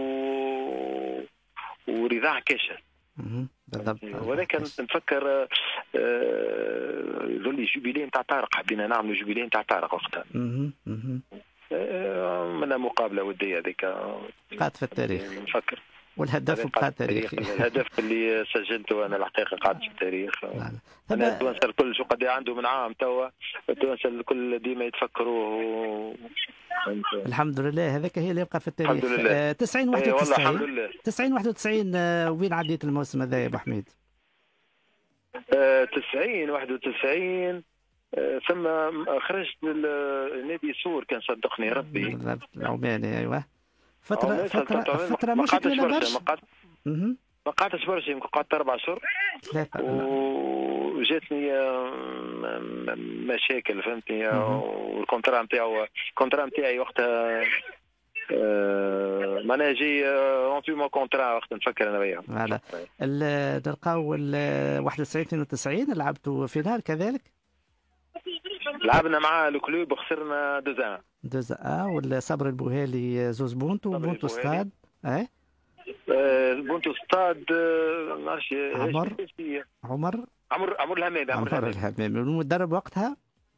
ورضاع كاشف. مهم. بالضبط. ولكن نفكر آه، آه، ذولي جوبيلي نتاع طارق، حبينا نعملوا جوبيلي نتاع طارق وقتها. مهم. مهم. آه، منها مقابله وديه هذيك. بقات في التاريخ نفكر والهدف هذا بقى قاعد في تاريخي. التاريخ. الهدف اللي سجلته انا الحقيقه قاعد في التاريخ. نعم. انا ثم- التوانسه الكل شو قد عنده من عام توا، التوانسه الكل ديما يتفكروه. فهمت؟ الحمد لله هذاك هي اللي يبقى في التاريخ. الحمد لله. آه، تسعين إيه والله الحمد واحد وتسعين لله. تسعين واحد وتسعين آه، وين عديت الموسم هذا يا ابو حميد؟ آه، تسعين واحد وتسعين آه، ثم خرجت للنادي سور كان صدقني ربي. بالضبط، العماني ايوه. فترة عمال فترة صدقني. فترة ما مش قعدتش طويلة برشا، برشا. ما قعدت- مهم. ما قعدتش برشا، يمكن قعدت اربع اشهر. ثلاثة لا. وجاتني آه، م- م- مشاكل فهمتني. مهم. آه، والكونترا نتاعو الكونترا نتاعي وقتها آه، معناها جي اون في مو كونترا وقت نفكر انا وياهم. فوالا. ال- نلقاو ال واحد وتسعين اثنين وتسعين لعبتوا فينال كذلك؟ لعبنا مع الكلوب وخسرنا دوزان. دوزا اه والصبر البوهالي زوز بونتو صبري بونتو البوهالي. ستاد اي آه، بونتو ستاد آه، ما نعرفش إيش- عمر. إيش هي؟ عمر عمر عمر الهمامي. عمر عمر الهمامي. الهمامي والمدرب وقتها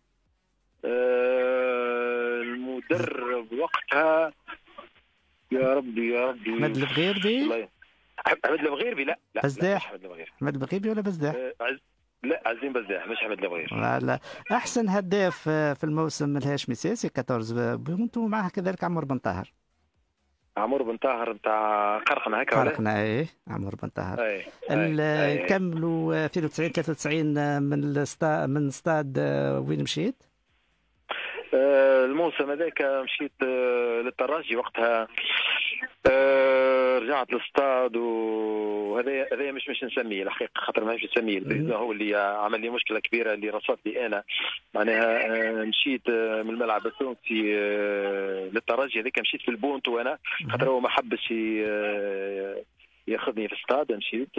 آه، المدرب وقتها يا ربي يا ربي احمد البغيربي. والله. احمد البغيربي. لا لا لا، بزداح. مش احمد البغيربي. احمد البغيربي ولا بزداح؟ آه، عز... لا عزيم بزداح مش احمد البغيربي. فوالا. احسن هداف آه، في الموسم الهاشمي سياسي أربعة عشر بونتو ومعه كذلك عمر بن طاهر. عمر بن طاهر نتاع قرقنا هكا ولا؟ قرقنا ايه عمر بن طاهر. اي ال- أي. نكملوا اثنين وتسعين ثلاثة وتسعين من الستا من استاد آه، وين مشيت؟ آه، الموسم هذاك مشيت آه، للترجي وقتها. آه، رجعت للستاد وهذا هذا مش مش نسميه الحقيقه، خاطر ما نمشي نسميه البريزيدون هو اللي عمل لي مشكله كبيره اللي رصدت لي انا. معناها آه، مشيت آه، من الملعب التونسي آه، للترجي هذاك، مشيت في البونتو انا خاطر هو ما حبش ي- آه، ياخذني في الستاد. مشيت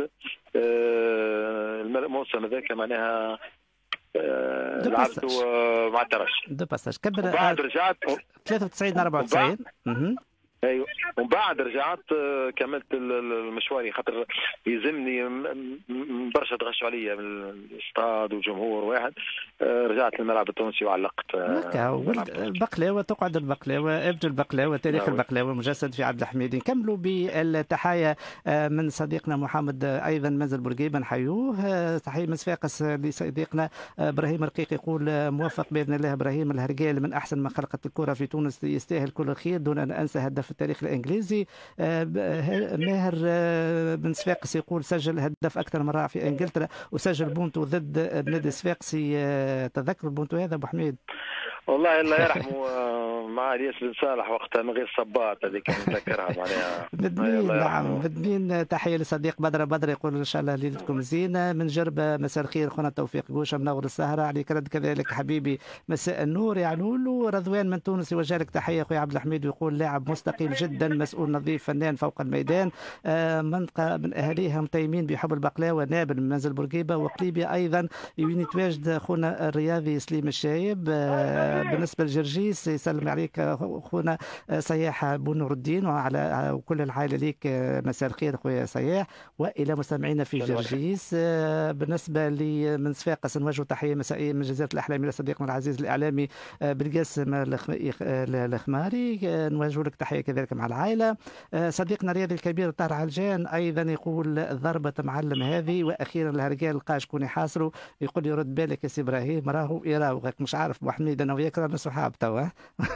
آه، الموسم هذاك معناها آه، دو لعبته باساج. آه، مع الترجي. دو باساج كبر وبعد آه، رجعت ثلاثة وتسعين أربعة وتسعين. مهم. ايوه ومن بعد رجعت آه، كملت ال- ال- المشواري خاطر يلزمني م- م- برشا تغشوا عليا من الاستاد والجمهور واحد. آه، رجعت للملعب التونسي وعلقت. آه، هكا الملعب ولد التونسي. البقلاوه تقعد البقلاوه ابن البقلاوه تاريخ نعم. البقلاوه مجسد في عبد الحميد. نكملوا بالتحايا آه، من صديقنا محمد آه، ايضا منزل بورقيبه نحيوه. آه، تحيه من صفاقس آه، لصديقنا آه، ابراهيم رقيق يقول آه، موفق باذن الله ابراهيم الهرجال من احسن ما خلقت الكره في تونس يستاهل كل الخير دون ان انسى هداف التاريخ الانجليزي. آه، ب- آه، ماهر آه، بن صفاقس يقول سجل هداف اكثر من رائع في انجلترا وسجل بونتو ضد النادي الصفاقسي. آه، تذكر البونتو هذا ابو حميد؟ والله الله يرحمه آه، مع الياس بن صالح وقتها من غير صباط هذيك نتذكرها معناها. مدمين الله نعم يرحمه. مدمين. تحيه لصديق بدر بدر يقول ان شاء الله ليلتكم زينه. من جربه مساء الخير خونا توفيق قوشه منور السهره عليك رد كذلك حبيبي مساء النور يا علولو. رضوان من تونس يوجه لك تحيه اخوي عبد الحميد ويقول لاعب مستقيم جدا مسؤول نظيف فنان فوق الميدان. آه، منطقه من اهاليها متيمين بحب البقلاوه. نابل من منزل بورقيبه وقليبيا ايضا وين يتواجد اخونا الرياضي سليم الشايب. آه، بالنسبه لجرجيس يسلم عليك اخونا سياح بو نور الدين وعلى وكل العائله ليك. مساء الخير اخويا سياح والى مستمعينا في جرجيس. بالنسبه لي من صفاقس نوجه تحيه مسائيه من جزيره الاحلام الى صديقنا العزيز الاعلامي بالقاسم الخماري. نوجه لك تحيه كذلك مع العائله. صديقنا الرياضي الكبير طاهر علجان ايضا يقول ضربه معلم هذه واخيرا الهرجال لقى شكون يحاصروا. يقول لي رد بالك يا سي ابراهيم راهو يراوغك. مش عارف ابو حميد انا وياك رانا صحاب توا.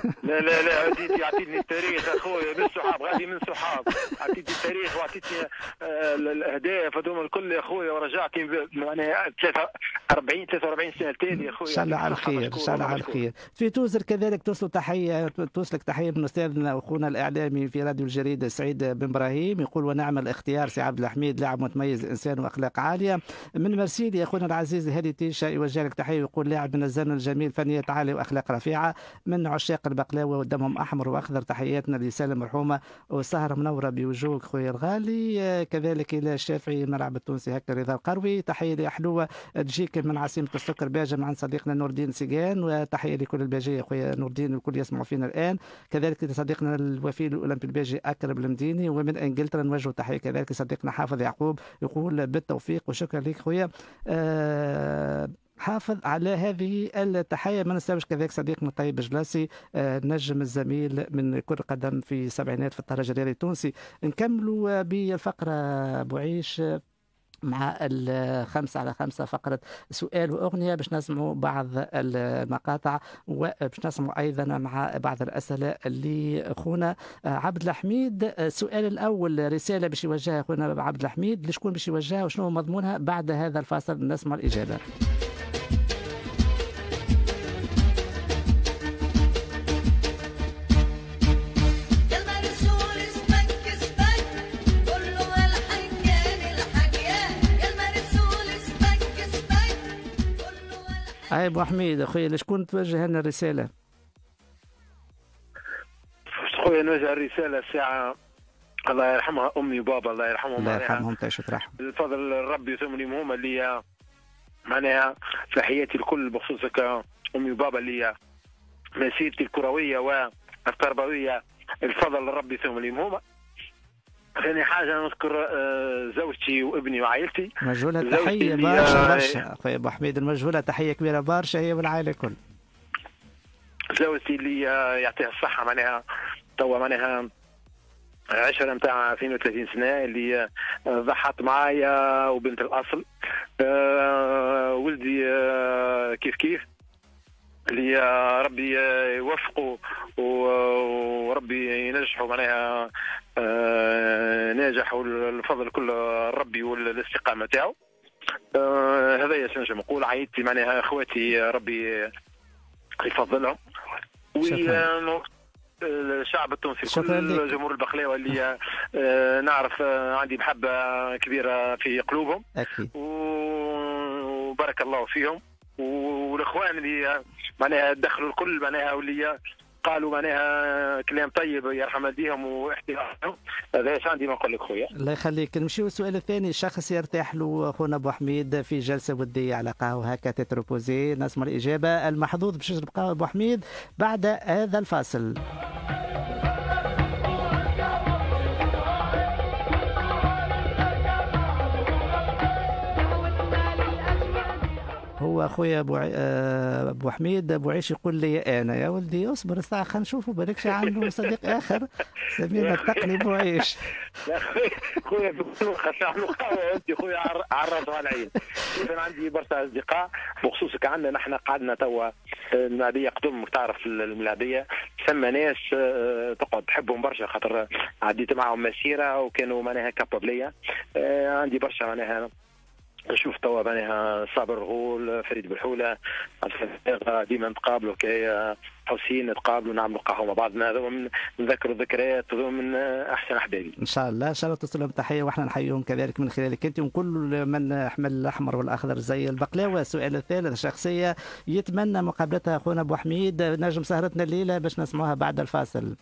لا لا لا عطيتي عطيتني التاريخ اخويا بالصحاب غادي من صحاب عطيتني التاريخ وعطيتني آه الاهداف هذوما الكل يا اخويا ورجعتني معناها أربعين ثلاثة وأربعين سنه تالي يا اخويا. ان شاء الله على الخير ان شاء الله على الخير. في توزر كذلك توصلوا تحيه توصلك تحيه من استاذنا واخونا الاعلامي في راديو الجريده سعيد بن ابراهيم، يقول ونعم الاختيار سي عبد الحميد لاعب متميز انسان واخلاق عاليه. من مرسيلي اخونا العزيز هادي تيشا يوجه لك تحيه ويقول لاعب من الزمن الجميل فنيات عاليه واخلاق رفيعه. من عشاق البقلاوه ودمهم احمر واخضر تحياتنا لسالم مرحومه وسهره منوره بوجوهك خويا الغالي. كذلك الى الشافعي الملعب التونسي هكا رضا القروي، تحيه لاحلوه تجيك من عاصمه السكر باجه عن صديقنا نور الدين سيغان، وتحيه لكل الباجيه خويا نور الدين والكل يسمعوا فينا الان. كذلك صديقنا الوفي الاولمبي الباجي اكرم المديني. ومن انجلترا نوجه تحيه كذلك صديقنا حافظ يعقوب يقول بالتوفيق وشكرا لك خويا. أه حافظ على هذه التحية. ما ننساوش كذلك صديقنا طيب جلاسي النجم الزميل من كرة قدم في السبعينات في الدرجة الرياضي التونسي. نكملوا بالفقرة بوعيش مع الخمسة على خمسة فقرة سؤال وأغنية باش نسمعوا بعض المقاطع وباش نسمعوا أيضا مع بعض الأسئلة اللي أخونا عبد الحميد. السؤال الأول رسالة باش يوجهها أخونا عبد الحميد لشكون باش يوجهها وشنو مضمونها؟ بعد هذا الفاصل نسمع الإجابة. أي أبو حميد أخويا لشكون توجه لنا الرسالة؟ خويا نوجه الرسالة الساعة الله يرحمها أمي وبابا الله يرحمهم الله يرحمهم تعيش وترحم. الفضل ربي يثمنهم هما اللي معناها في حياتي الكل بخصوصك أمي وبابا اللي مسيرتي الكروية والتربوية الفضل ربي يثمنهم هما. ثاني حاجة نذكر زوجتي وابني وعائلتي. مجهولة تحية برشا برشا أخويا أبو حميد، المجهولة تحية كبيرة برشا هي والعائلة الكل. زوجتي اللي يعطيها الصحة معناها توا معناها عشرة نتاع اثنين وثلاثين سنة اللي ضحت معايا وبنت الأصل. أه ولدي أه كيف كيف اللي ربي يوفقه وربي ينجحه معناها آه ناجح والفضل كله ربي والاستقامه تاعو. آه هذا يا نجم نقول عائلتي معناها اخواتي ربي يفضلهم والشعب التونسي كل جمهور البقلاوه اللي آه نعرف آه عندي محبه كبيره في قلوبهم اكيد وبارك الله فيهم والاخوان اللي معناها دخلوا الكل معناها واللي قالوا معناها كلام طيب يرحم والديهم واحترامهم. هذا ايش عندي ما نقول لك خويا. الله يخليك. نمشيو السؤال الثاني، شخص يرتاح له اخونا ابو حميد في جلسه وديه على قهوه هكا تتروبوزي. نسمع الاجابه. المحظوظ باش يشرب قهوه ابو حميد بعد هذا الفاصل. هو اخويا ابو ابو حميد ابو عيش يقول لي انا يا ولدي اصبر الساعه خلينا نشوفوا بالكش عنده صديق اخر سمينا التقني ابو عيش. يا اخويا خويا نحن قهوه انت خويا عرضها على العين. انا عندي برشا اصدقاء بخصوصك عندنا نحن قعدنا توا الملاعبيه قدم تعرف الملاعبيه ثم ناس تقعد تحبهم برشا خاطر عديت معهم مسيره وكانوا معناها كابابليه. عندي برشا معناها نشوف توا معناها صابر غول فريد بالحوله ديما نتقابلوا كي حسين نتقابلوا نعملوا قهوه مع بعضنا. هذو نذكروا ذكريات هذو من احسن احبابي. ان شاء الله ان شاء الله توصل لهم تحيه واحنا نحييهم كذلك من خلالك انت وكل من حمل الاحمر والاخضر زي البقلاوه. السؤال الثالث، شخصيه يتمنى مقابلتها اخونا ابو حميد نجم سهرتنا الليله باش نسمعوها بعد الفاصل.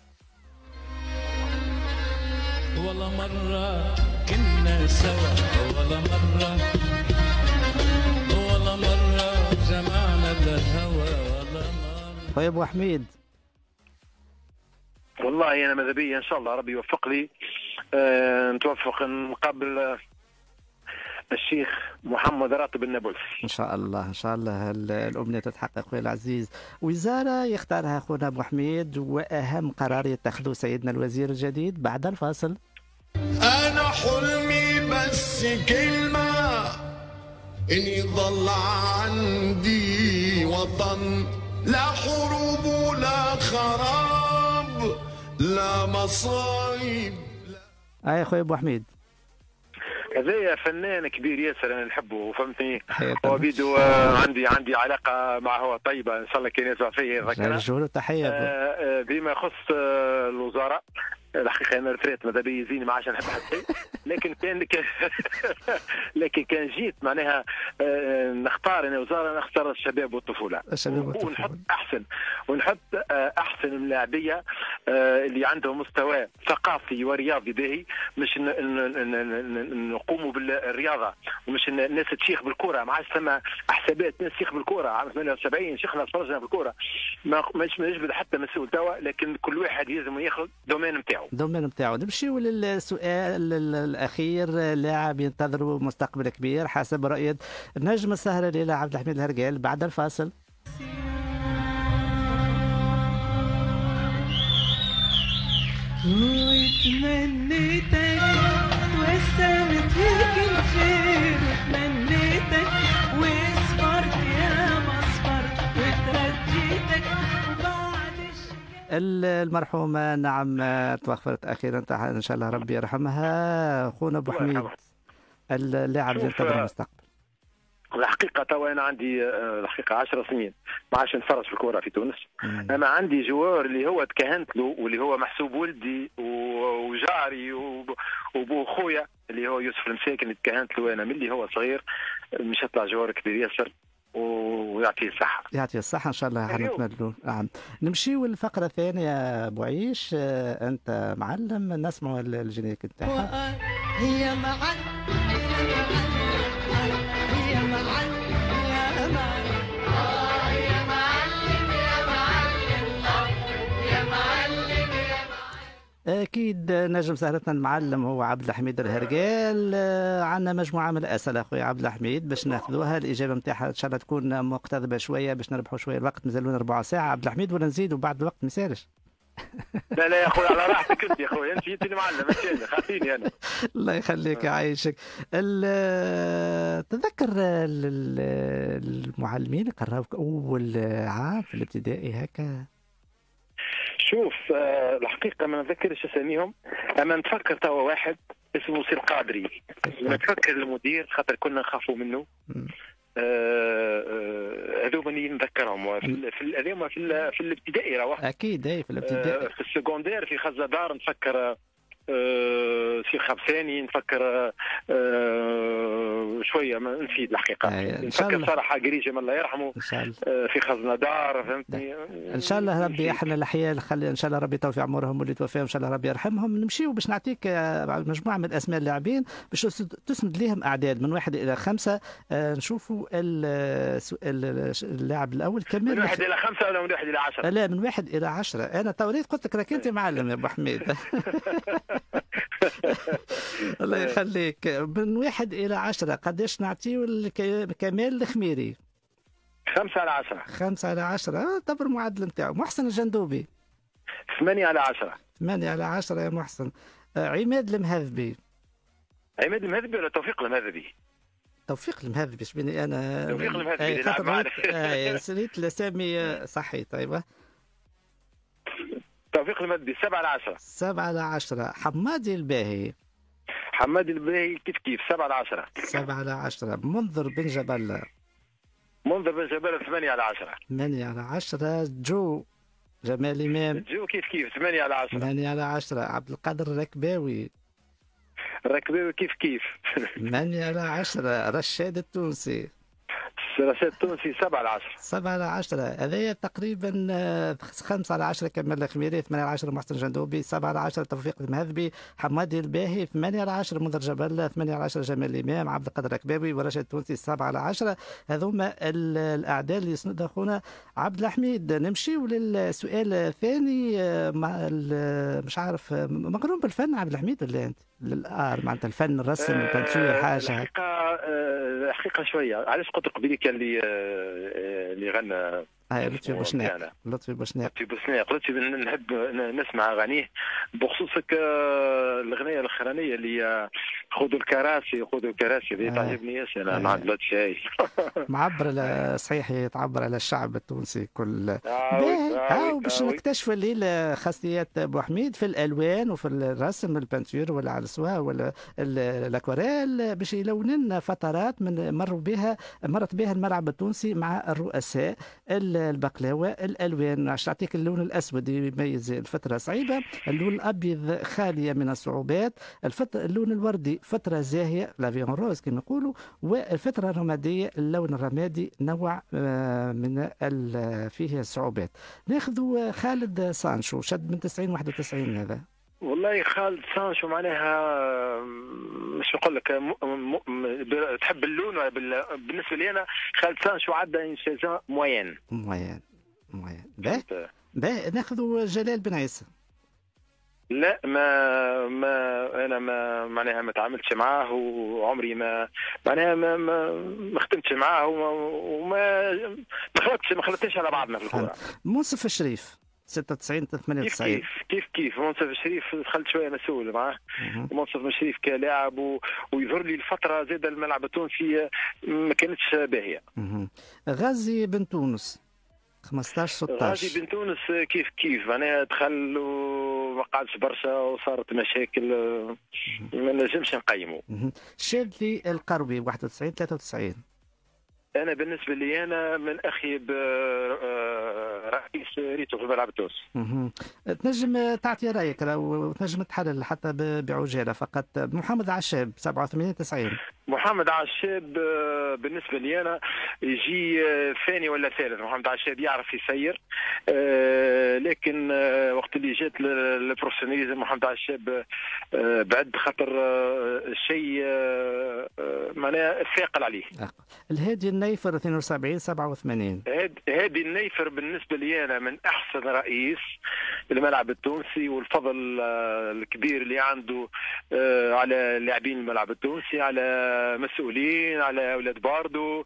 والله مره كنا سوا والله مره والله مره جمعنا بالهوى والله مره. خويا ابو حميد والله انا ماذا بيا ان شاء الله ربي يوفق لي أه نتوفق نقابل الشيخ محمد راتب النابلسي ان شاء الله ان شاء الله الامنيه تتحقق اخوي العزيز. وزاره يختارها اخونا ابو حميد واهم قرار يتخذه سيدنا الوزير الجديد بعد الفاصل. انا حلمي بس كلمه ان يضل عندي وطن لا حروب ولا خراب لا مصايب. اي خويا ابو حميد، هذايا فنان كبير ياسر انا نحبه فهمتني. حياته. هو بيدو آه، عندي عندي علاقه معه طيبه ان شاء الله كان يسمع فيا يذكرها. رجل تحيه. آه، آه، بما يخص آه، الوزاره الحقيقه انا رفريت ماذا بي يزيني ما عادش نحب حد شيء، لكن كان كان- لكن كان جيت معناها آه، نختار انا وزاره نختار الشباب والطفوله الشباب والطفولة. ونحط احسن ونحط آه، احسن اللاعبيه آه، اللي عندهم مستوى ثقافي ورياضي باهي، مش ن- ن- ن- ن- نقوموا بالرياضه ومش ن- الناس تشيخ بالكره. ما عادش ثم حسابات ناس تشيخ بالكره عام ثمانية وسبعين شيخنا تفرجنا بالكره، ما مش يجبد حتى مسؤول توا، لكن كل واحد لازم ياخذ دومين نتاعو. الدومين نتاعو. نمشيو للسؤال ال- الاخير. لاعب ينتظر مستقبل كبير حسب رؤيه نجم السهره ليلى عبد الحميد الهرقال بعد الفاصل. وتمنيتك توسمت فيك الخير، وتمنيتك وصبرت يا ما صبرت وترجيتك وبعد الشقا. ال- المرحومه نعم توفرت اخيرا، تع- ان شاء الله ربي يرحمها. اخونا ابو الله حميد، يرحمه. اللاعب شوف، ينتظر آه، المستقبل. الحقيقه توا انا عندي آه، الحقيقه عشر سنين ما عادش نتفرج في الكره في تونس. مم. انا عندي جوار اللي هو تكهنت له واللي هو محسوب ولدي و- وجاري وب- وبو خويا اللي هو يوسف المساكن اللي تكهنت له انا من اللي هو صغير، مش يطلع جوار كبير ياسر ويعطيه الصحه. يعطيه الصحة إن شاء الله أيوه. حنتمنى. نعم. نمشيو للفقرة الثانية يا أبو عيش. آه، أنت معلم، نسمع الجينيريك نتاعها. وقال هي معلم هي معلم هي معلم يا معلم آه يا معلم يا معلم آه يا معلم يا معلم. أكيد نجم سهرتنا المعلم هو عبد الحميد الهرقال. آه، عندنا مجموعة من الأسئلة أخوي عبد الحميد باش ناخذوها. الإجابة نتاعها إن شاء الله تكون مقتضبة شوية باش نربحوا شوية الوقت. مازالونا ربع ساعة عبد الحميد ولا نزيدوا بعد الوقت ما يسالش. لا لا يا اخوي على راحتك انت يا اخوي، انت انت المعلم انت خاطيني انا. الله يخليك يعيشك. ال- تذكر ال- ال- المعلمين اللي قراوك أول عام في الابتدائي هكا؟ شوف آه، الحقيقه ما نذكرش اساميهم، اما نتفكر توا واحد اسمه سي القادري، نتفكر المدير خاطر كنا نخافوا منه. مم. آه، آه، هذوما اللي نذكرهم في ال- في ال- هذوما في ال- في الابتدائي راه. أكيد أي في آه، الابتدائي. في السكوندير في خزادار نفكر آه، سي خبساني، نفكر آه، شويه ما نسيت الحقيقه. أي، إن شاء نفكر الله. صراحه قريجه الله يرحمه إن شاء الله. آه، في خزندار فهمتني. ان شاء الله ربي نسيت. احنا الاحياء خلي ان شاء الله ربي يطول عمرهم واللي توفاهم ان شاء الله ربي يرحمهم. نمشيو باش نعطيك آه، مجموعه من اسماء اللاعبين باش تس- تسند ليهم اعداد من واحد الى خمسه. آه، نشوفوا ال- س- ال- اللاعب الاول من كمل. واحد الى خمسه ولا من واحد الى عشره؟ لا من واحد الى عشره. انا توريت قلت لك راك انت معلم يا ابو حميد. الله يخليك. من واحد الى عشره قداش نعطيو الك- كمال الخميري؟ خمسه على عشره. خمسه على عشره. آه، دبر المعدل نتاعو. محسن الجندوبي ثمانيه على عشره. ثمانية على عشرة يا محسن. آه، عماد المهذبي. عماد المهذبي ولا توفيق المهذبي؟ توفيق المهذبي شبيني انا. توفيق المهذبي أي اللي لعب خاطر معنا. ريت- أي، سريت الاسامي آه، صحي. طيب توفيق المهذبي سبعه على عشره. سبعة على عشرة. حمادي الباهي حماد الباهي كيف كيف سبعه على عشره. سبعة على عشرة. منذر بن جبل منذر بن جبل ثمانيه على عشره. ثمانية على عشرة. جو جمال إمام جو كيف كيف ثمانيه على عشره. ثمانية على عشرة. عبد القادر الركباوي الركباوي كيف كيف. ثمانية على عشرة. رشاد التونسي رشاد التونسي سبعه على عشره. سبعة على عشرة. هذايا تقريبا آه، خمسة على عشرة كمال الخميري. ثمانية على عشرة محسن جندوبي. سبعة على عشرة توفيق المهذبي. حمادي الباهي. ثمانية على عشرة منذر جبل. ثمانية على عشرة جمال الإمام. عبد القادر الركباوي ورشاد التونسي. سبعة على عشرة. هذوما ال- الأعداد اللي يسندها أخونا عبد الحميد. نمشيو للسؤال الثاني. آه، مع ال- مش عارف آه، مقرون بالفن عبد الحميد ولا أنت؟ للآر معناتها الفن الرسم التنسيق آه، حاجة. الحقيقه آه، الحقيقه شويه علاش قلت قبيله كان اللي آه، اللي غنى هاي لطفي بوشناق. يعني. لطفي بوشناق. لطفي بوسناق. لطفي نحب نسمع اغانيه بخصوصك. آه، الاغنيه الاخرانيه اللي آه، خذوا الكراسي خذوا الكراسي هذه آه. تعجبني ياسر انا آه. ما عندي شيء. معبر على صحيح يتعبر على الشعب التونسي كل آه، باهي. آه، ها باش آه، نكتشفوا الليله خاصيات بو حميد في الالوان وفي الرسم البانتور ولا على السوا ولا ال- الاكواريل باش يلون لنا فترات من مروا بها مرت بها الملعب التونسي مع الرؤساء ال- البقلاوه الالوان عشان تعطيك اللون الاسود يميز الفتره صعيبه، اللون الابيض خاليه من الصعوبات، الفترة اللون الوردي فتره زاهيه لافيون روز كما يقولوا، والفتره الرماديه اللون الرمادي نوع آه، من ال- فيه صعوبات. ناخذ خالد سانشو شد من تسعين واحد وتسعين هذا. والله خالد سانشو معناها مش نقول لك م... م... م... تحب اللون ولا بال... بالنسبه لي انا خالد سانشو عدى ان سيزون موين موين موين باهي باهي. ناخذ جلال بن عيسى. لا ما ما انا ما معناها ما تعاملتش معاه وعمري ما معناها ما ما, ما خدمتش معاه وما وما ما خلطتش ما خلطتش على بعضنا في الكوره. منصف الشريف ستة وتسعين ثمانية وتسعين. كيف كيف كيف منصف الشريف دخلت شويه مسؤول معاه. منصف الشريف كلاعب و... ويظهر لي الفتره زاد الملعب التونسي ما كانتش باهيه. مه. غازي بن تونس خمسة عشر ستة عشر. غازي بن تونس كيف كيف معناها دخل وما قعدش برشا وصارت مشاكل ما نجمش نقيمه. شادلي القروي واحد وتسعين ثلاثة وتسعين. انا بالنسبه لي انا من اخيب رئيس ريتو في الملعب التونسي. تنجم تعطي رايك وتنجم تحلل حتى بعجاله فقط. محمد عشاب سبعة وثمانين تسعين. محمد عشاب بالنسبه لي انا يجي ثاني ولا ثالث. محمد عشاب يعرف يسير لكن وقت اللي جات البروفيسيوناليزم محمد عشاب بعد خاطر شيء معناها ثاقل عليه. الهادي النيفر اثنين وسبعين سبعة وثمانين. هادي النيفر بالنسبه لي انا من احسن رئيس الملعب التونسي والفضل الكبير اللي عنده على لاعبين الملعب التونسي على مسؤولين على اولاد باردو.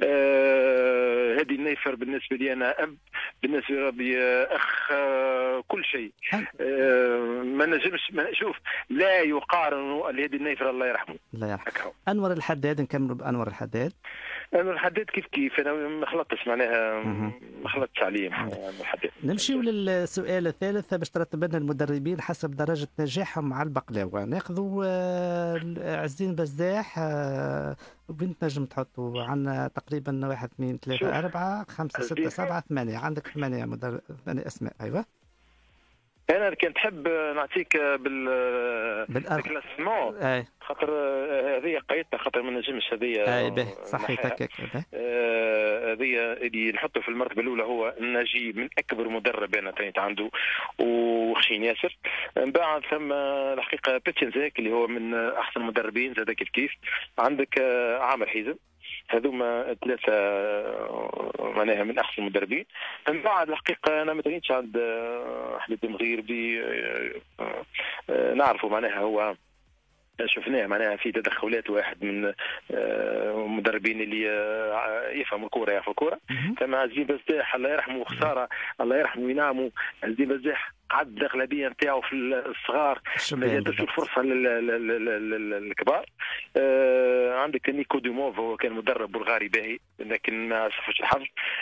هادي النيفر بالنسبه لي انا اب بالنسبه لي اخ كل شيء. ما نجمش شوف لا يقارن هادي النيفر الله يرحمه. الله يرحمه. انور الحداد نكملوا بانور الحداد. انور الحداد كيف كيف انا ما خلطتش معناها ما خلطتش عليه الحداد. نمشيو للسؤال الثالث باش ترتب لنا المدربين حسب درجه نجاحهم مع البقلاوه. ناخذوا عزين بزاح وين تنجم تحطوا عندنا تقريبا واحد اثنين ثلاثة أربعة خمسة ستة سبعة ثمانية. عندك ثمانية مدرب ثمانية أسماء. أيوة انا كان تحب نعطيك بال بالكلاسمون اي خاطر هذه قيدتها خاطر ما نجمش هذه اي به صحيح هكاك هذه اللي نحطه في المرتبه الاولى هو نجي من اكبر مدرب انا تاني عنده وخشين ياسر. من بعد ثم الحقيقه بيتشنزاك اللي هو من احسن المدربين زاد كيف كيف. عندك عامر حيزم هذوما ثلاثه معناها من احسن المدربين. من بعد الحقيقه انا ما تغيرش عند حبيب المغيربي نعرفه معناها هو شفناه معناها في تدخلات واحد من المدربين اللي يفهم الكوره يعرف الكوره. كما عزيز بزاح الله يرحمه خساره الله يرحمه وينامه. عزيز بزاح قعد الاغلبيه نتاعو في الصغار ما جاتش الفرصه للكبار. آه عندك نيكو دوموف هو كان مدرب بلغاري باهي لكن ما صفش الحظ.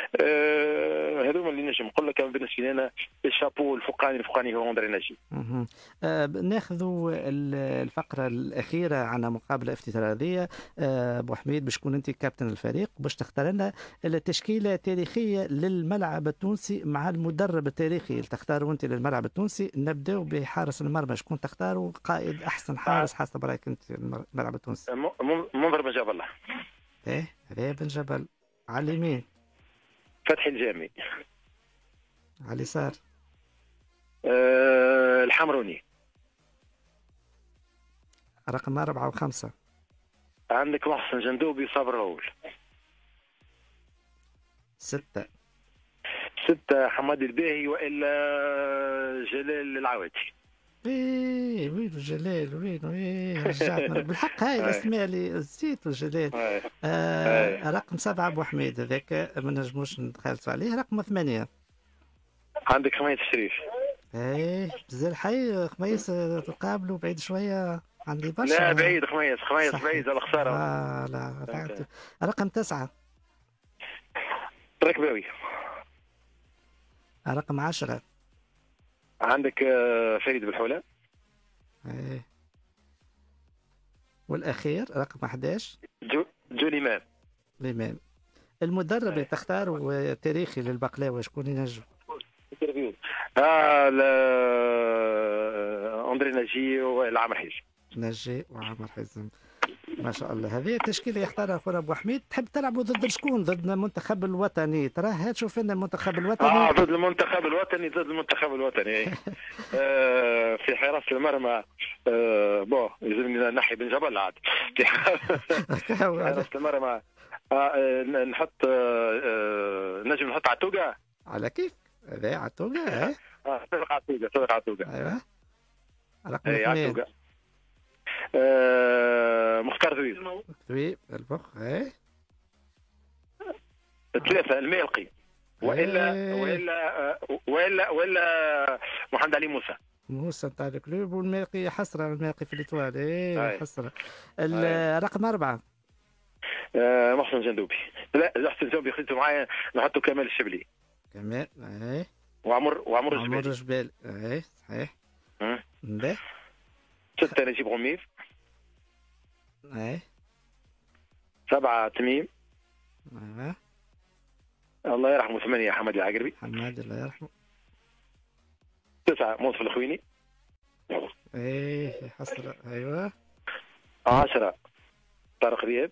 آه هذوما اللي نجم نقول لك بالنسبه لنا الشابو الفوقاني الفوقاني هو اندري ناجي. آه ناخذوا الفقره الاخيره عن مقابله افتراضيه. آه ابو حميد باش تكون انت كابتن الفريق باش تختار لنا التشكيله التاريخيه للملعب التونسي مع المدرب التاريخي اللي تختاروا انت للملعب الملعب التونسي. نبداو بحارس المرمى شكون تختاروا قائد احسن حارس حسب رايك انت الملعب التونسي؟ منظر بن جبل. ايه هذا بن جبل. على اليمين فتحي الجامي. على اليسار أه الحمروني. رقم أربعة وخمسة عندك محسن جندوبي صابر راول. ستة ستة حماد الباهي وإلا جلال العواتي. ايه وين جلال وين وين رجعتنا بالحق هاي الاسماء اللي نسيت جلال. آه رقم سبعة ابو حميد هذاك ما نجموش نتخلصوا عليه. رقم ثمانية عندك حماية الشريف. ايه بزال حي خميس تقابلوا بعيد شويه عندي برشا. لا بعيد خميس خميس صحيح. بعيد على خساره. آه لا تعبت. رقم تسعة. ركباوي. رقم عشرة. عندك آه، فريد بالحوله. ايه والاخير رقم أحد عشر. جو جو الامام. الامام. المدرب اللي تختاره تاريخي للبقلاوه شكون ينجم؟ اه لا اندري ناجي والعمر حيز. نجي وعمر حزم ما شاء الله. هذه التشكيله يختارها خونا ابو حميد. تحب تلعبوا ضد شكون؟ ضد المنتخب الوطني؟ ترى هات شوف لنا المنتخب الوطني. اه ضد المنتخب الوطني ضد المنتخب الوطني آه في حراسه المرمى آه بون يلزمني نحي بن جبل عاد في حراسه المرمى آه نحط آه نجم نحط عتوقه. على كيف؟ هذا عتوقه. اه صدق عتوقه صدق عتوقه. ايوه رقم اي اثنين. عتوقه. آه مختار ذويب. ذويب البخ. اي ثلاثه المالقي والا إيه. والا والا والا محمد علي موسى. موسى نتاع الكلوب والمالقي حسره. المالقي في الاتوال. اي أي. حسره. رقم أربعة. آه محسن جندوبي. لا محسن جندوبي خذته معايا نحطه كمال الشبلي. كمال. اي وعمر وعمر عمر الجبالي. الجبال. اي صحيح. باهي. ستة نجيب غميف. اي سبعة تميم. ايوه الله يرحمه. ثمانية حمد العقربي. حماد الله يرحمه. تسعة منصف الخويني. ايه حسرة. ايوه عشرة طارق رياب.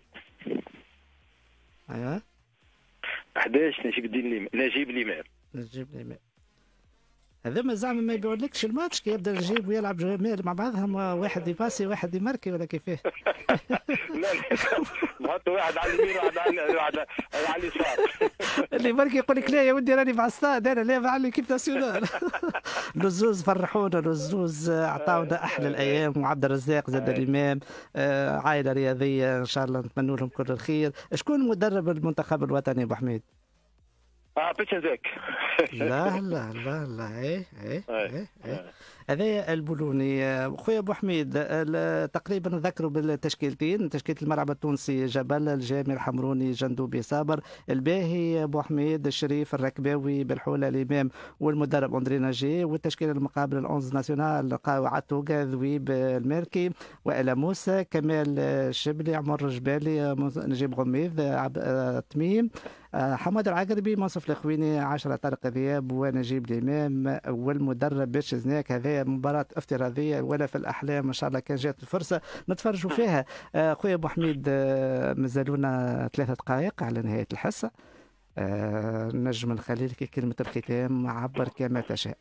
ايوه أحد عشر نجيب الدين ليم... نجيب الإمام. نجيب الإمام. هذا ما زعما ما يبيعولكش الماتش كي يبدا نجيب ويلعب جمال مع بعضهم واحد يباسي واحد يماركي ولا كيفاه؟ لا لا نحط واحد على اليمين وواحد على واحد على اليسار. اللي يماركي يقول لك لا يا ودي راني مع الصاد انا لا مع كيف ناسيونال. الزوز فرحونا الزوز عطاونا احلى الايام. وعبد الرزاق زاد الامام آه عائله رياضيه ان شاء الله نتمنوا لهم كل الخير. شكون مدرب المنتخب الوطني ابو حميد؟ اه بيتشنزاك. لا لا لا لا ايه ايه ايه ايه هذا البولوني. خويا ابو حميد تقريبا نذكروا بالتشكيلتين. تشكيله الملعب التونسي جبل الجامي الحمروني جندوبي صابر الباهي ابو حميد الشريف الركباوي بالحوله الامام والمدرب اندري ناجي. والتشكيله المقابله الاونز ناسيونال قاو عتوقه ذويب المالكي وإلا موسى كمال الشبلي عمر الجبالي نجيب غميذ تميم حماد العقربي منصف الخويني عشرة طارق ذياب ونجيب الامام والمدرب باش زناك. هذه مباراه افتراضيه ولا في الاحلام ان شاء الله كان جات الفرصه نتفرجوا فيها. خويا ابو حميد مازالونا ثلاثه دقائق على نهايه الحصه. نجم نخلي لك كلمه الختام عبر كما تشاء.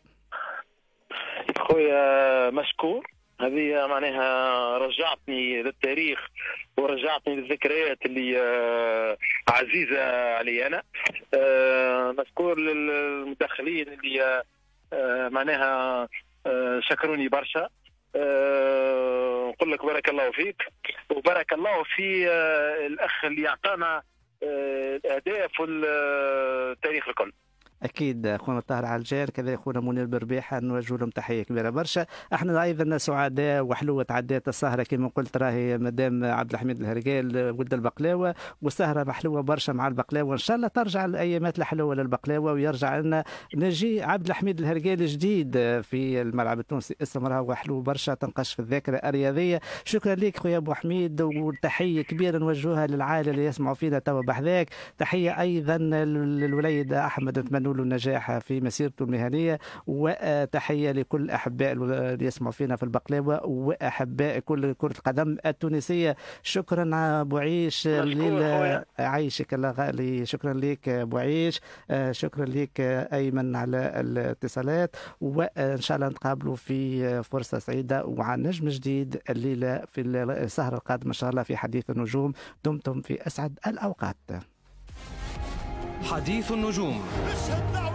خويا مشكور. هذه معناها رجعتني للتاريخ ورجعتني للذكريات اللي عزيزة علي أنا. مشكور للمدخلين اللي معناها شكروني برشا. نقول لك بارك الله فيك وبارك الله في الأخ اللي أعطانا الأهداف والتاريخ الكل. اكيد اخونا طاهر عالجير كذا اخونا منير بربيحه نوجه لهم تحيه كبيره برشا. احنا ايضا سعداء وحلوه تعدات السهره كما قلت راهي مدام عبد الحميد الهرقال ولد البقلاوه والسهره محلوه برشا مع البقلاوه. ان شاء الله ترجع الايامات الحلوه للبقلاوه ويرجع لنا نجي عبد الحميد الهرقال جديد في الملعب التونسي. اسم راهو حلو برشا تنقش في الذاكره الرياضيه. شكرا لك خويا ابو حميد وتحيه كبيره نوجهها للعائله اللي يسمعوا فينا توا بحذاك. تحيه ايضا للوليد احمد نتمنى له النجاح في مسيرته المهنيه. وتحيه لكل احباء اللي يسمعوا فينا في البقلاوه واحباء كل كره القدم التونسيه. شكرا ابو عيش ليل عيشك الله غالي. شكرا لك ابو عيش. شكرا لك ايمن على الاتصالات وان شاء الله نتقابلوا في فرصه سعيده ومع نجم جديد الليله في السهره القادمه ان شاء الله في حديث النجوم. دمتم في اسعد الاوقات. حديث النجوم.